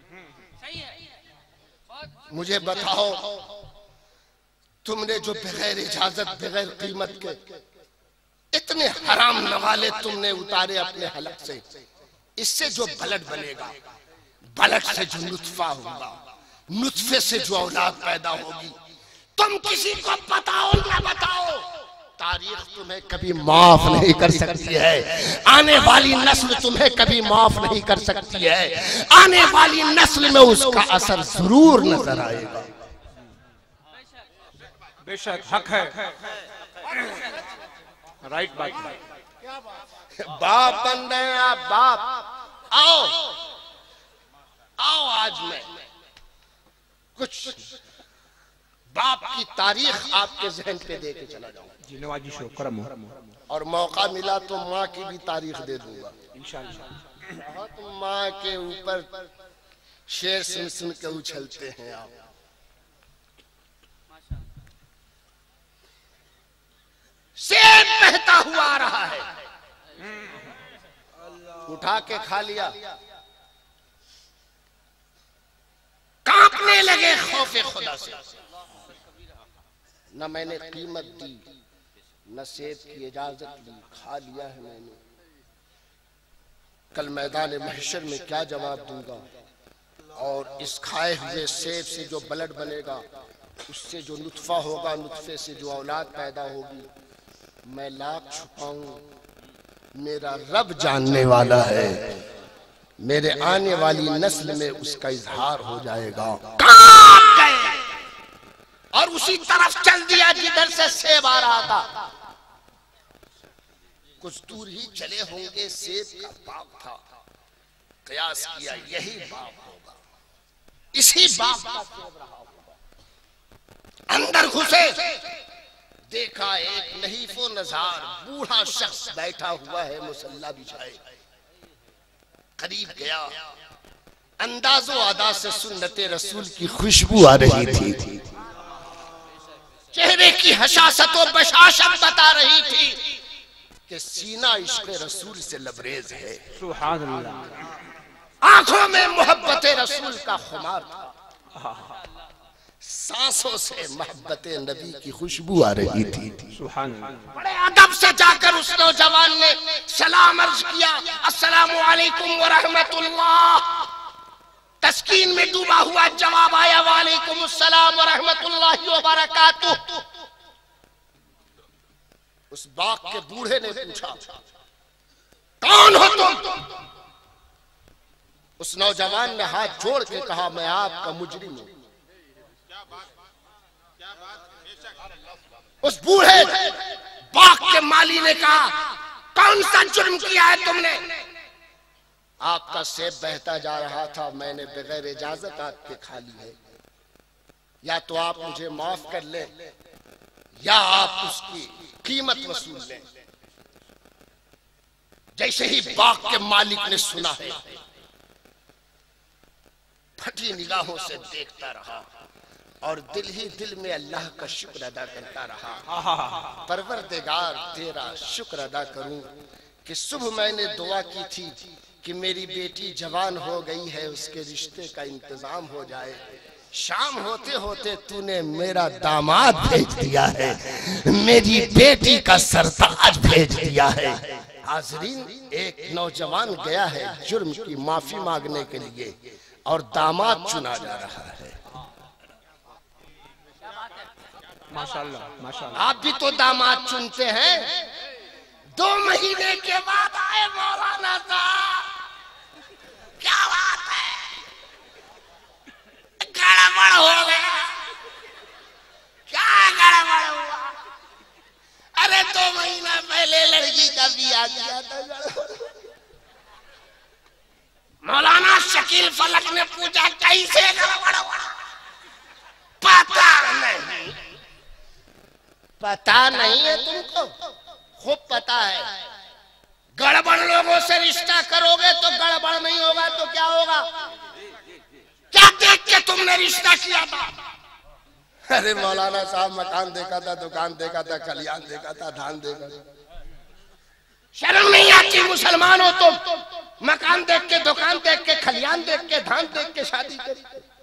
मुझे बताओ, तुमने जो बगैर इजाजत बगैर कीमत के इतने हराम नवाले तुमने उतारे अपने हलक से, इससे जो ब्लड बनेगा, ब्लड से जो नुत्फा होगा, नुत्फे से जो औलाद पैदा होगी, तुम किसी को बताओ ना बताओ, तारीख तुम्हें कभी माफ नहीं कर सकती है। आने वाली नस्ल तुम्हें कभी माफ नहीं कर सकती है। आने वाली नस्ल में उसका असर जरूर नजर आएगा। बेशक हक है, राइट बात। बाप बन रहे हैं आप, बाप। आओ आओ, आज मैं कुछ बाप की तारीख आपके जहन पे दे के चला जाऊंगा। जी नवाजी शो करम हो। और मौका मिला तो माँ की भी तारीख दे दूंगा इंशाअल्लाह। बहुत माँ के ऊपर शेर सुन सुन के उछलते हैं आप। सेब बहता हुआ आ रहा है, उठा के खा लिया, कांपने लगे खौफे खुदा से। न मैंने कीमत दी, न सेब की इजाजत ली, खा लिया है मैंने। कल मैदान महशर में क्या जवाब दूंगा? और इस खाए हुए सेब से जो ब्लड बनेगा, उससे जो नुत्फा होगा, नुत्फे से जो औलाद पैदा होगी, मैं लाख छुपाऊं, मेरा रब जानने वाला है। मेरे आने वाली नस्ल में उसका इजहार हो जाएगा। कहाँ गए? और उसी तरफ चल दिया जिधर से सेब आ रहा था। कुछ दूर ही चले होंगे, सेब का बाग था। कयास किया यही बाग होगा, इसी बाग का सेब रहा होगा। अंदर घुसे, देखा एक नहीफो नजार बूढ़ा शख्स बैठा हुआ है, मुसल्ला बिछाए। करीब गया, अंदाजो अदा से सुन्नते रसूल की खुशबू आ रही थी। चेहरे की हशासत और बशाशत बता रही थी कि सीना इश्क़ रसूल से लबरेज है। सुभान अल्लाह। आंखों में मोहब्बत रसूल का खुमार था, सांसों से मोहब्बत नबी की खुशबू आ रही थी। सुभान अल्लाह। बड़े अदब से जाकर उस नौजवान ने सलाम अर्ज किया, अस्सलामु अलैकुम व रहमतुल्लाह। तस्कीन में डूबा हुआ जवाब आया, वालेकुम अस्सलाम व रहमतुल्लाहि व बरकातुहू। उस बाग के बूढ़े ने पूछा, कौन हो तुम? उस नौजवान ने हाथ जोड़ के कहा, मैं आपका मुजरिम हूं। उस बूढ़े बाग के माली ने कहा, कौन सा जुर्म किया है तुमने? आपका सेब बहता जा रहा था, मैंने बगैर इजाजत आपके खा ली है। या तो आप मुझे माफ कर ले या आप उसकी कीमत वसूल लें। जैसे ही बाग के मालिक ने सुना है, फटी निगाहों से देखता रहा और दिल ही दिल में अल्लाह का शुक्र अदा करता रहा। परवरदिगार तेरा शुक्र अदा करूं कि सुबह मैंने दुआ की थी कि मेरी बेटी जवान हो गई है, उसके रिश्ते का इंतजाम हो जाए। शाम होते होते तूने मेरा दामाद भेज दिया है, मेरी बेटी का सरताज भेज दिया है। हाज़रीन, एक नौजवान गया है जुर्म की माफी मांगने के लिए और दामाद चुना जा रहा है। माशाल्लाह माशाल्लाह। आप भी तो दामाद चुनते हैं। दो महीने के बाद आए मौलाना साहब, क्या बात है, गड़बड़ हो गया। क्या गड़बड़ हुआ? अरे दो महीना पहले लड़की का ब्याह किया था। मौलाना शकील फलक ने पूछा, कैसे गड़बड़ हुआ? पता नहीं। पता नहीं है तुमको? खूब पता है। गड़बड़ लोगों से रिश्ता करोगे तो गड़बड़ नहीं होगा तो क्या होगा? क्या देख के तुमने रिश्ता किया था? अरे मौलाना साहब, मकान देखा था, दुकान देखा था, खलियान देखा था, धान देखा था। शर्म नहीं आती मुसलमान हो तुम? मकान देख के, दुकान देख के, खलियान देख के, धान देख के शादी करी।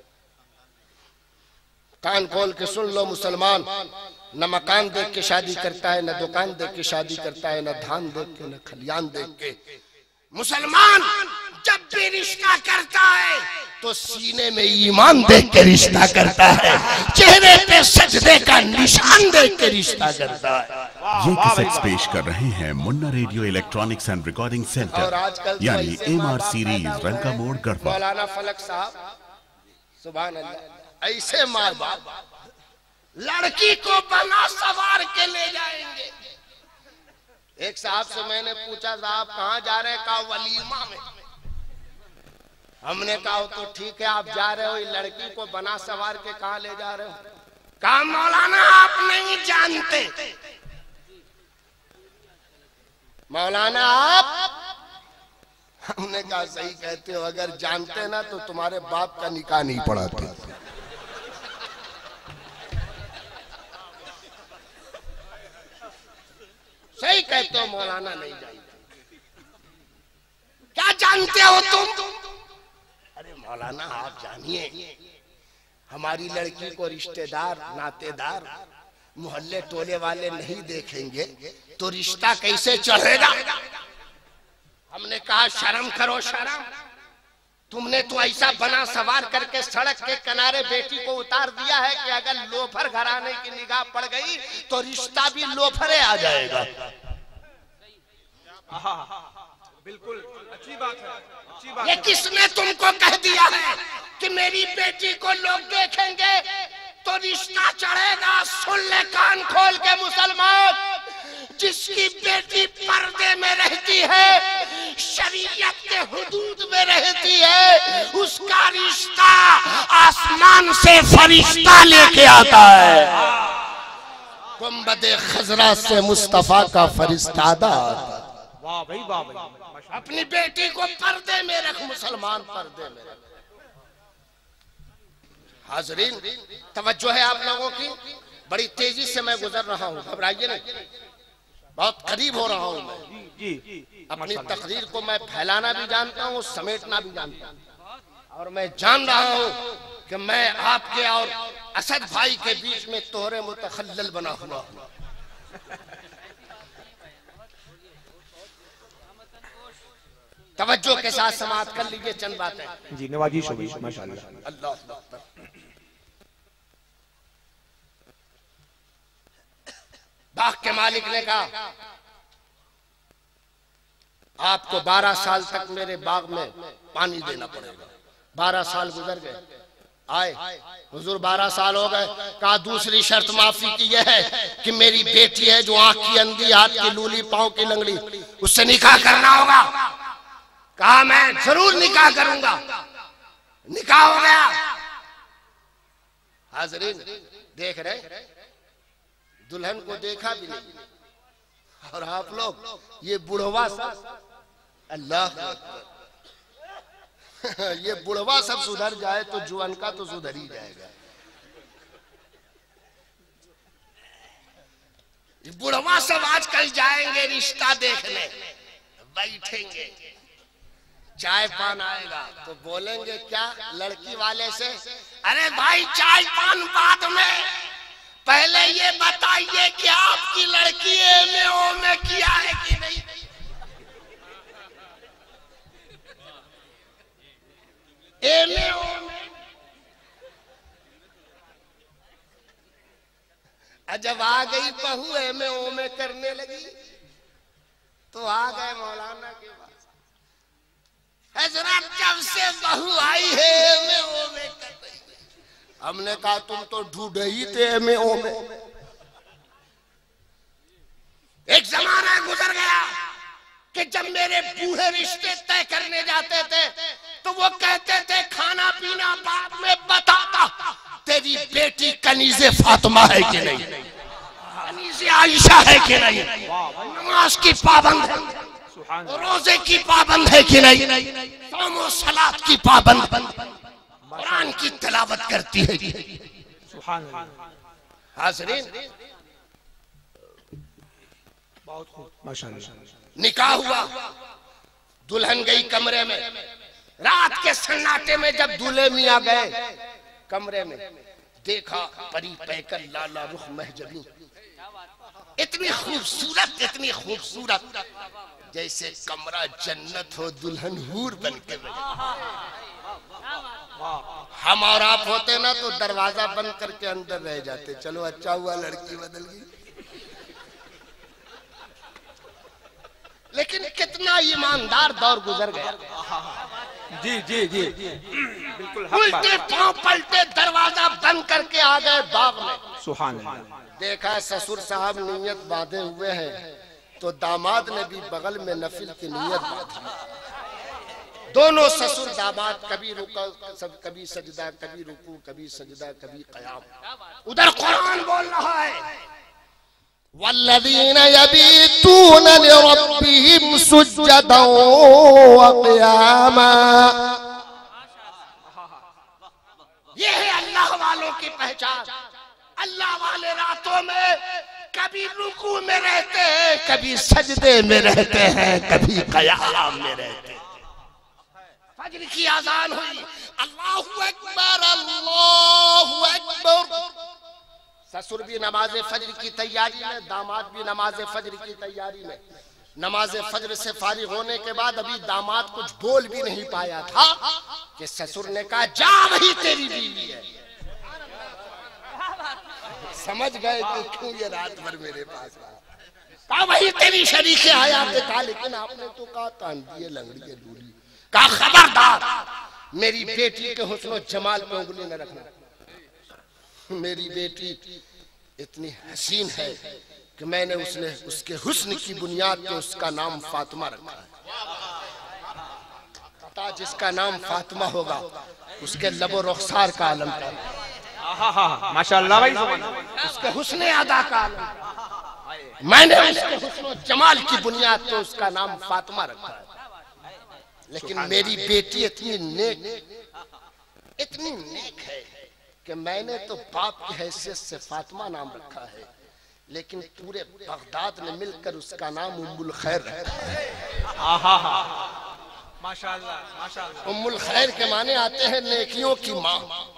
कान खोल के सुन लो मुसलमान, न मकान देख के शादी करता है, न दुकान देख के शादी करता है, न धान देख के, न खलियान देख के। मुसलमान जब भी रिश्ता करता है तो सीने में ईमान देख के रिश्ता करता है, चेहरे पे सजदे का निशान देख के रिश्ता करता है। ये कैसेट्स पेश कर रहे हैं Munna radio electronics and recording centre, यानी M R series Ranka Mod Garhwa. मौलाना फलक साहब, सुभान अल्लाह, ऐसे माँ बाप लड़की को बना सवार के ले जाएंगे। एक साहब से मैंने पूछा, साहब कहाँ जा रहे हैं? कहा वलीमा में। हमने कहा तो ठीक है, आप जा रहे हो, ये लड़की को बना सवार के कहाँ ले जा रहे हो? कहा मौलाना आप नहीं जानते। मौलाना आप? हमने कहा सही कहते हो, अगर जानते ना तो तुम्हारे बाप का निकाह नहीं पढ़ाते। सही कहते हो मौलाना, नहीं जानते। क्या जानते हो तुम? अरे मौलाना आप जानिए, हमारी लड़की को रिश्तेदार, नातेदार, मोहल्ले टोले वाले नहीं देखेंगे तो रिश्ता कैसे चलेगा? हमने कहा शर्म करो शर्म। तुमने तो ऐसा बना सवार करके सड़क के किनारे बेटी को उतार दिया है कि अगर लोफर घराने की निगाह पड़ गई तो रिश्ता भी लोफरे आ जाएगा। बिल्कुल अच्छी बात है, अच्छी बात। ये किसने तुमको कह दिया है कि मेरी बेटी को लोग देखेंगे तो रिश्ता चढ़ेगा? सुन ले कान खोल के मुसलमान, जिसकी बेटी पर्दे में रहती है, शरीयत के हुदूद में रहती है, उसका रिश्ता आसमान से फरिश्ता लेके आता है। गुंबदे खजरा से मुस्तफा का फरिश्ता आता है। वाह भाई वाह भाई। अपनी बेटी को पर्दे में रख मुसलमान, पर्दे में रख। हाज़रीन, तवज्जो है आप लोगों की। बड़ी तेजी से मैं गुजर रहा हूँ, घबराइए नहीं, बहुत करीब हो रहा हूँ मैं। जी, अपनी तकरीर को मैं फैलाना भी जानता हूँ, समेटना भी जानता हूँ, और मैं जान रहा हूँ कि मैं आपके और असद भाई के बीच में तोहरे मुतखल्लल बना हुआ हूँ। तवज्जो के साथ समाअत कर लीजिए चंद बातें। जी नवाजी शोभी माशाअल्लाह। अल्लाह अकबर। बाग के मालिक ने कहा, आपको बारह साल तक मेरे बाग में पानी देना पड़ेगा। बारह साल गुजर गए, आए हुजूर बारह साल हो गए। कहा दूसरी शर्त माफी की यह है कि मेरी बेटी है जो आंख की अंधी, हाथ की लूली, पांव की लंगड़ी, उससे निकाह करना होगा। कहा मैं जरूर निकाह करूंगा। निकाह हो गया। हाजरीन देख रहे, दुल्हन को देखा भी नहीं और आप लोग ये बुढ़वा सब, अल्लाह ये बुढ़वा सब सुधर जाए तो जुआन का तो सुधर ही जाएगा। ये बुढ़वा सब आजकल जाएंगे रिश्ता देखने, बैठेंगे, चाय पान आएगा तो बोलेंगे क्या लड़की वाले से, अरे भाई चाय पान बाद में, पहले ये बताइए कि आपकी लड़की एम ए ओ में किया है कि नहीं। एम ए ओ में जब आ गई बहू एम ए ओ में करने लगी तो आ गए मौलाना के पास, हजरत जब से बहू आई है एम ए ओ में कर रही है। हमने कहा तुम तो ढूंढे ही थे एम ए ओ में। एक जमाना गुजर गया कि जब मेरे बूढ़े रिश्ते तय करने जाते थे तो वो कहते थे खाना पीना बाद में बताता, तेरी बेटी कनीज़े फातिमा है कि नहीं, कनीज़े आयशा है कि नहीं, नमाज की पाबंद है, रोजे की पाबंद है कि नहीं, सौम सलात की पाबंद, कुरान की तिलावत करती है। हाज़रीन बहुत खूब माशाअल्लाह। निकाह हुआ, दुल्हन गई कमरे में। रात के सन्नाटे में जब दूल्हे मियां गए कमरे में, देखा परी पैकर लाला रुख महजबी, इतनी खूबसूरत, इतनी खूबसूरत जैसे कमरा जन्नत हो, दुल्हन हूर बन के हम और आप होते ना तो दरवाजा बंद करके अंदर रह जाते, चलो अच्छा हुआ लड़की बदल गई। लेकिन कितना ईमानदार दौर गुजर गया। जी जी जी बिल्कुल उल्टे पांव पलटे दरवाजा बंद करके आ गए बाग में। सुभान अल्लाह। देखा ससुर साहब नियत बांधे हुए हैं तो दामाद ने भी बगल में नफिल की नियत बांधी। दोनों ससुर दामाद कभी रुका, सब कभी सजदा, कभी रुकू, कभी सजदा, कभी क़याम। उधर कुरान बोल रहा है वल्लज़ीन यबीतून लिरब्बिहिम सुज्जदन व क़ियामा। ये है अल्लाह वालों की पहचान। अल्लाह वाले रातों में कभी रुकू में रहते हैं, कभी सजदे में रहते हैं, कभी क़याम में रहते हैं। फज्र की अज़ान हुई, अल्लाहु अकबर, अल्लाहु अकबर। ससुर भी नमाज फज्र की तैयारी में, दामाद भी नमाज फज्र की तैयारी में। नमाज फज्र से फारिग होने के बाद अभी दामाद कुछ बोल भी नहीं पाया था कि ससुर ने कहा जा वही तेरी बीवी है। समझ गए कि क्यों ये रात भर मेरे पास रहा। कहा वही तेरी शरीके आया था, लेकिन आपने तो कहा तान दिए लंगड़ी है लूली। कहा खबरदार मेरी बेटी के हुस्न जमाल पे उंगली न रखना। मेरी बेटी इतनी हसीन है कि मैंने उसने उसके हुस्न की बुनियाद पे उसका नाम फातिमा रखा है। पता जिसका नाम फातिमा होगा उसके लबो रुखसार का आलम था, माशाअल्लाह भाई, उसके हुस्न अदा का आलम। मैंने उसके हुस्न जमाल की बुनियाद पे उसका नाम फातिमा रखा है। लेकिन मेरी बेटी इतनी नेक, इतनी नेक है कि मैंने तो बाप की हैसियत से फातिमा नाम रखा है, लेकिन पूरे बगदाद ने मिलकर उसका नाम उम्मुल खैर रखा है। माशाअल्लाह माशाअल्लाह। उम्मुल खैर के माने आते हैं नेकियों की माँ।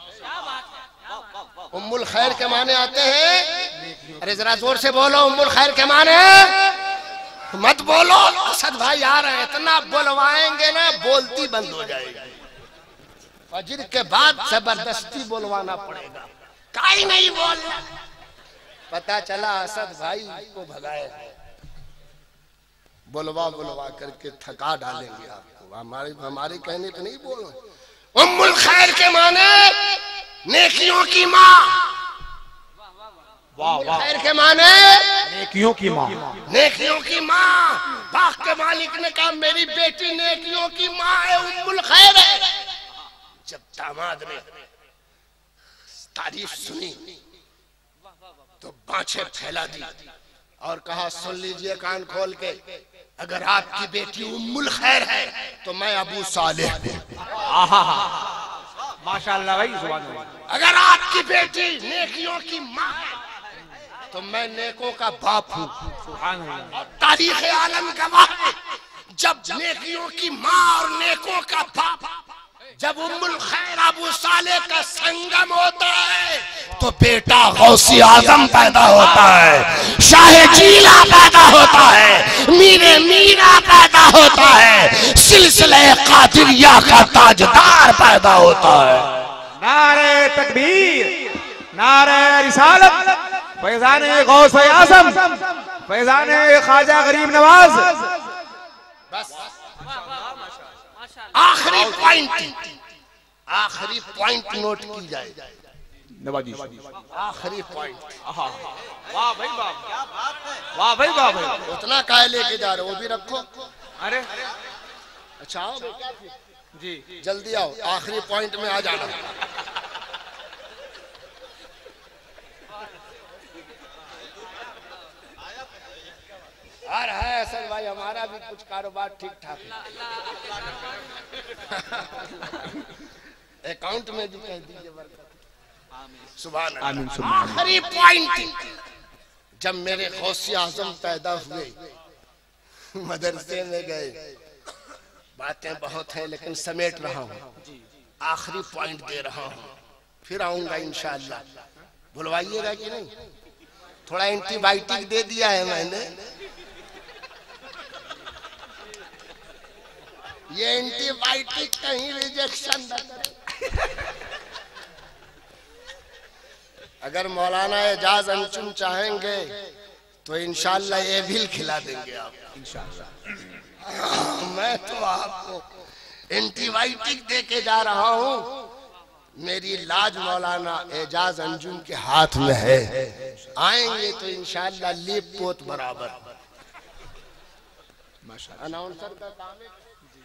उम्मुल खैर के माने आते हैं, अरे जरा जोर से बोलो, उम्मुल खैर के माने मत बोलो, असद भाई आ रहे हैं, इतना बुलवाएंगे ना बोलती बंद हो जाएगी। फजर के बाद जबरदस्ती बुलवाना पड़ेगा, काई नहीं बोलना। पता चला असद भाई को भगाए। बुलवा बुलवा करके थका डालेंगे आपको। हमारे हमारे कहने पे नहीं बोल रहे। उम्मुल खैर के माने नेकियों की माँ। उम्मुल खैर के माने नेकियों की माँ। नेकियों की माँ। बाग के मालिक ने कहा मेरी बेटी नेकियों की माँ है, उम्मुल खैर है। जब दामाद ने तारीफ सुनी तो बाँछें फैला दी और कहा सुन लीजिए कान खोल के, अगर आपकी बेटी उम्मुल खैर है तो मैं अबू सालेह हूं। माशाअल्लाह भाई, सुभान अल्लाह। अगर आपकी बेटी नेकियों की माँ है तो मैं नेकों का बाप हूँ। तारीख आलम गवाह है, जब नेकियों की माँ और नेकों का बाप, जब उम्मुल खैर अबू सालेह का संगम होता है तो बेटा गौसी आजम पैदा होता है, शाहे जीला पैदा होता है, मीरे मीरा पैदा होता है, सिलसिले कादिरिया का ताजदार पैदा होता है। नारे तकबीर, नारे रिसालत, फैज़ाने गौसे आज़म, फैज़ाने ख्वाजा गरीब नवाज। बस आखिरी पॉइंट, आखिरी पॉइंट नोट की जाए। नवाजी आखिरी पॉइंट। वाह भाई वाह, क्या बात है, वाह भाई वाह भाई। उतना काय लेके जा रहे हो, वो भी रखो। अरे अच्छा आओ बेटा जी, जल्दी आओ, आखिरी पॉइंट में आ जाना। और है असल भाई, हमारा भी कुछ कारोबार ठीक ठाक है। अकाउंट में भी कह दीजिए बरकत। सुभान अल्लाह। आखिरी पॉइंट, जब मेरे गौसे आजम पैदा हुए, मदरसे में गए, बातें बहुत हैं लेकिन समेट रहा हूँ, आखिरी पॉइंट दे रहा हूँ, फिर आऊंगा इंशाअल्लाह। भुलवाइएगा कि नहीं? थोड़ा एंटीबायोटिक दे दिया है मैंने, ये एंटीबायोटिक कहीं रिजेक्शन न करे। अगर मौलाना एजाज अंजुम चाहेंगे तो इंशाअल्लाह ये भी खिला देंगे आप इंशाअल्लाह। मैं तो आपको एंटीबायोटिक दे के जा रहा हूँ, मेरी लाज मौलाना एजाज अंजुम के हाथ में है। आएंगे तो इंशाअल्लाह लीप पोत बराबर। अनाउंसर का काम है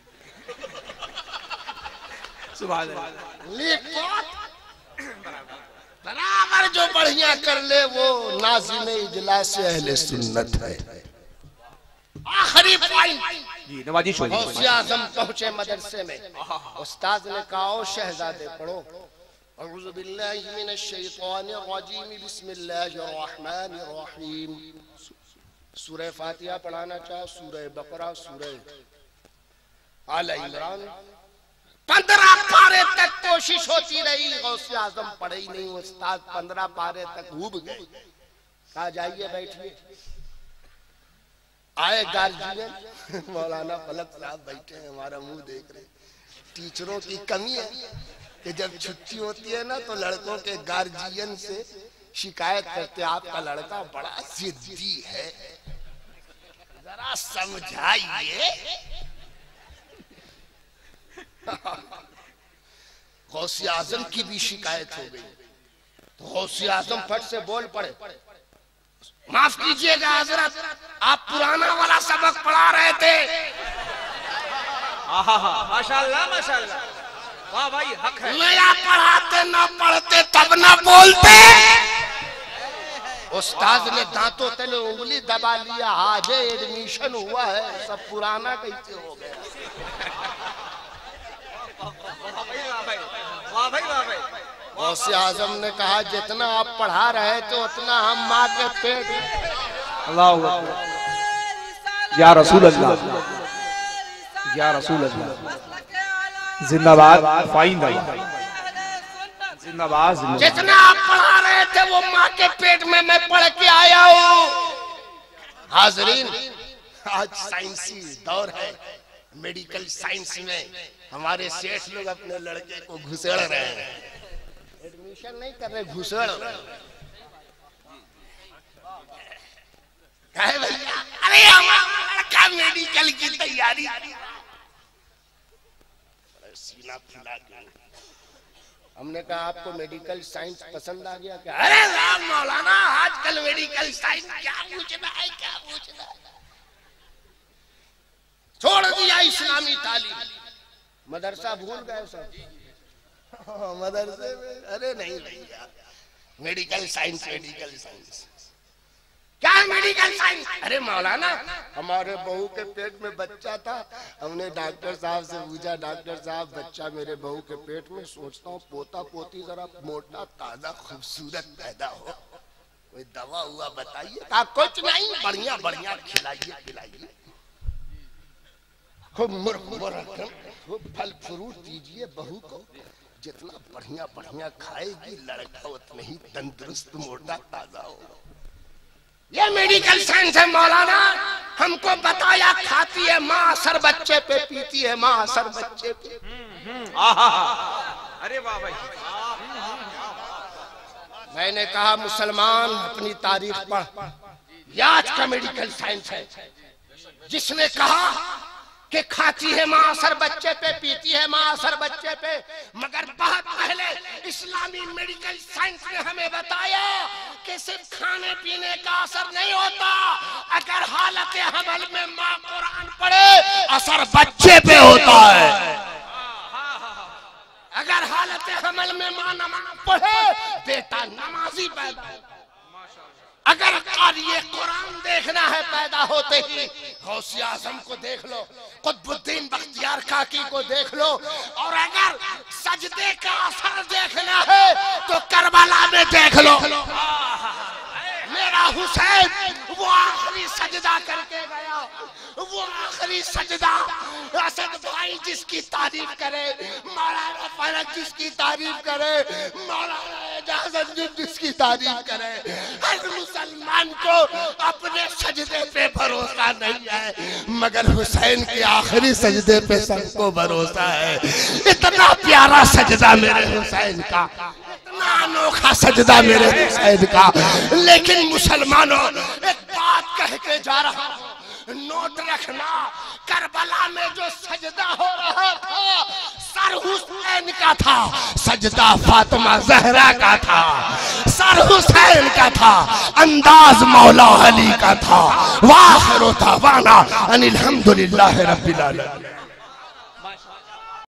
सुभान अल्लाह। लीप पोत बराबर जो बढ़िया कर ले वो नाज़िम इजलास अहले सुन्नत है। आखिरी पॉइंट जी नवाजी शोरी। गौसे आज़म पहुंचे मदरसे में, उस्ताद ने कहा शहजादे पढ़ो, अऊज़ु बिल्लाहि मिनश शैतानिर रजीम, बिस्मिल्लाहिर रहमानिर रहीम। सूरह फातिहा पढ़ाना चाहो, सूरह बकरा, सूरह आल इमरान, पंद्रह पारे तक कोशिश होती रही, गौसे आज़म पढ़े ही नहीं। उस्ताद पंद्रह पारे तक डूब गए। कहा जाइए बैठिए। आए गार्जियन, मौलाना फलक साहब बैठे हैं, हमारा मुंह देख रहे। टीचरों की कमी है कि जब छुट्टी होती है ना तो लड़कों के गार्जियन से शिकायत करते, आपका लड़का बड़ा जिद्दी है, जरा समझाइए। गौसे आजम की भी शिकायत हो गई तो गौसे आजम फट से बोल पड़े, माफ कीजिएगा हजरत, आप पुराना वाला सबक पढ़ा रहे थे। माशाअल्लाह माशाअल्लाह, वाह भाई हक है। नया पढ़ाते ना पढ़ते तब ना बोलते। उस्ताद ने दांतों तले उंगली दबा लिया, आज एडमिशन हुआ है, सब पुराना कैसे हो गया। गौसे आजम ने कहा जितना आप पढ़ा रहे थे उतना हम माँ के पेट। अल्लाह या रसूल अल्लाह, या रसूल अल्लाह। जिंदाबाद फाइन भाई, जिंदाबाद। जितना आप पढ़ा रहे थे वो माँ के पेट में मैं पढ़ के आया हूँ। हाजरीन, आज साइंसी दौर है, मेडिकल साइंस में हमारे सेठ लोग अपने लड़के को घुसेड़ रहे हैं, एडमिशन नहीं कर रहे, घुसेड़ रहे। कहे भैया, अरे हमारा लड़का क्या मेडिकल की तैयारी, सीना फुला के। हमने कहा आपको मेडिकल साइंस पसंद आ गया क्या? अरे राम मौलाना, आजकल मेडिकल साइंस क्या पूछना है, क्या पूछना है। छोड़ दिया इस्लामी तालीम, मदरसा भूल गए सब। मदरसे में अरे नहीं भैया, मेडिकल साइंस, मेडिकल साइंस क्या है मेडिकल साइंस? अरे मौलाना, हमारे बहू के पेट में बच्चा था, हमने डॉक्टर साहब से पूछा, डॉक्टर साहब बच्चा मेरे बहू के पेट में, सोचता हूँ पोता पोती जरा मोटा ताजा खूबसूरत पैदा हो, कोई दवा हुआ बताइए। कहा कुछ नहीं, बढ़िया बढ़िया खिलाइए पिलाइए, खूब मुर्ख खूब फल फ्रूट दीजिए बहू को, जितना बढ़िया बढ़िया खाएगी लड़का उतना ही तंदुरुस्त मोटा ताजा होगा। ये मेडिकल साइंस है मौलाना। हमको बताया खाती है माँ असर बच्चे पे, पीती है माँ असर बच्चे पे। अरे वाह भाई। मैंने कहा मुसलमान अपनी तारीख पढ़, ये आज का मेडिकल साइंस है। जिसने कहा कि खाती है माँ असर बच्चे पे, पीती है माँ असर बच्चे पे, मगर बहुत पहले इस्लामी मेडिकल साइंस ने हमें बताया कि सिर्फ खाने पीने का असर नहीं होता, अगर हालत हमल में माँ कुरान पढ़े असर बच्चे पे होता है। अगर हालत हमल में माँ नमाज पढ़े बेटा नमाजी पैदा होता। अगर ये कुरान देखना है पैदा होते ही, गौसिया आजम को देख लो, कुतुबुद्दीन बख्तियार काकी को देख लो, और अगर सजदे का असर देखना है तो करबला में देख लो। मेरा हुसैन वो आखिरी सजदा करके गया, वो आखिरी सजदा असद भाई जिसकी तारीफ करे, मौलाना फरक जिसकी तारीफ करे, मौलाना इजाजत जिसकी तारीफ करे, हर मुसलमान को अपने सजदे पे भरोसा नहीं है, मगर हुसैन के आखिरी सजदे पे सबको भरोसा है। इतना प्यारा सजदा मेरे हुसैन का, इतना अनोखा सजदा मेरे हुसैन का। लेकिन मुसलमानों, एक बात कह के जा रहा हूं, नोट रखना, करबला में जो सजदा हो रहा था सर हुसैन का था, सजदा फातिमा जहरा का था, सर हुसैन का था, अंदाज मौला अली का था। वाहिर दावाना अनिल हम्दुलिल्लाहि रब्बिल आलमीन।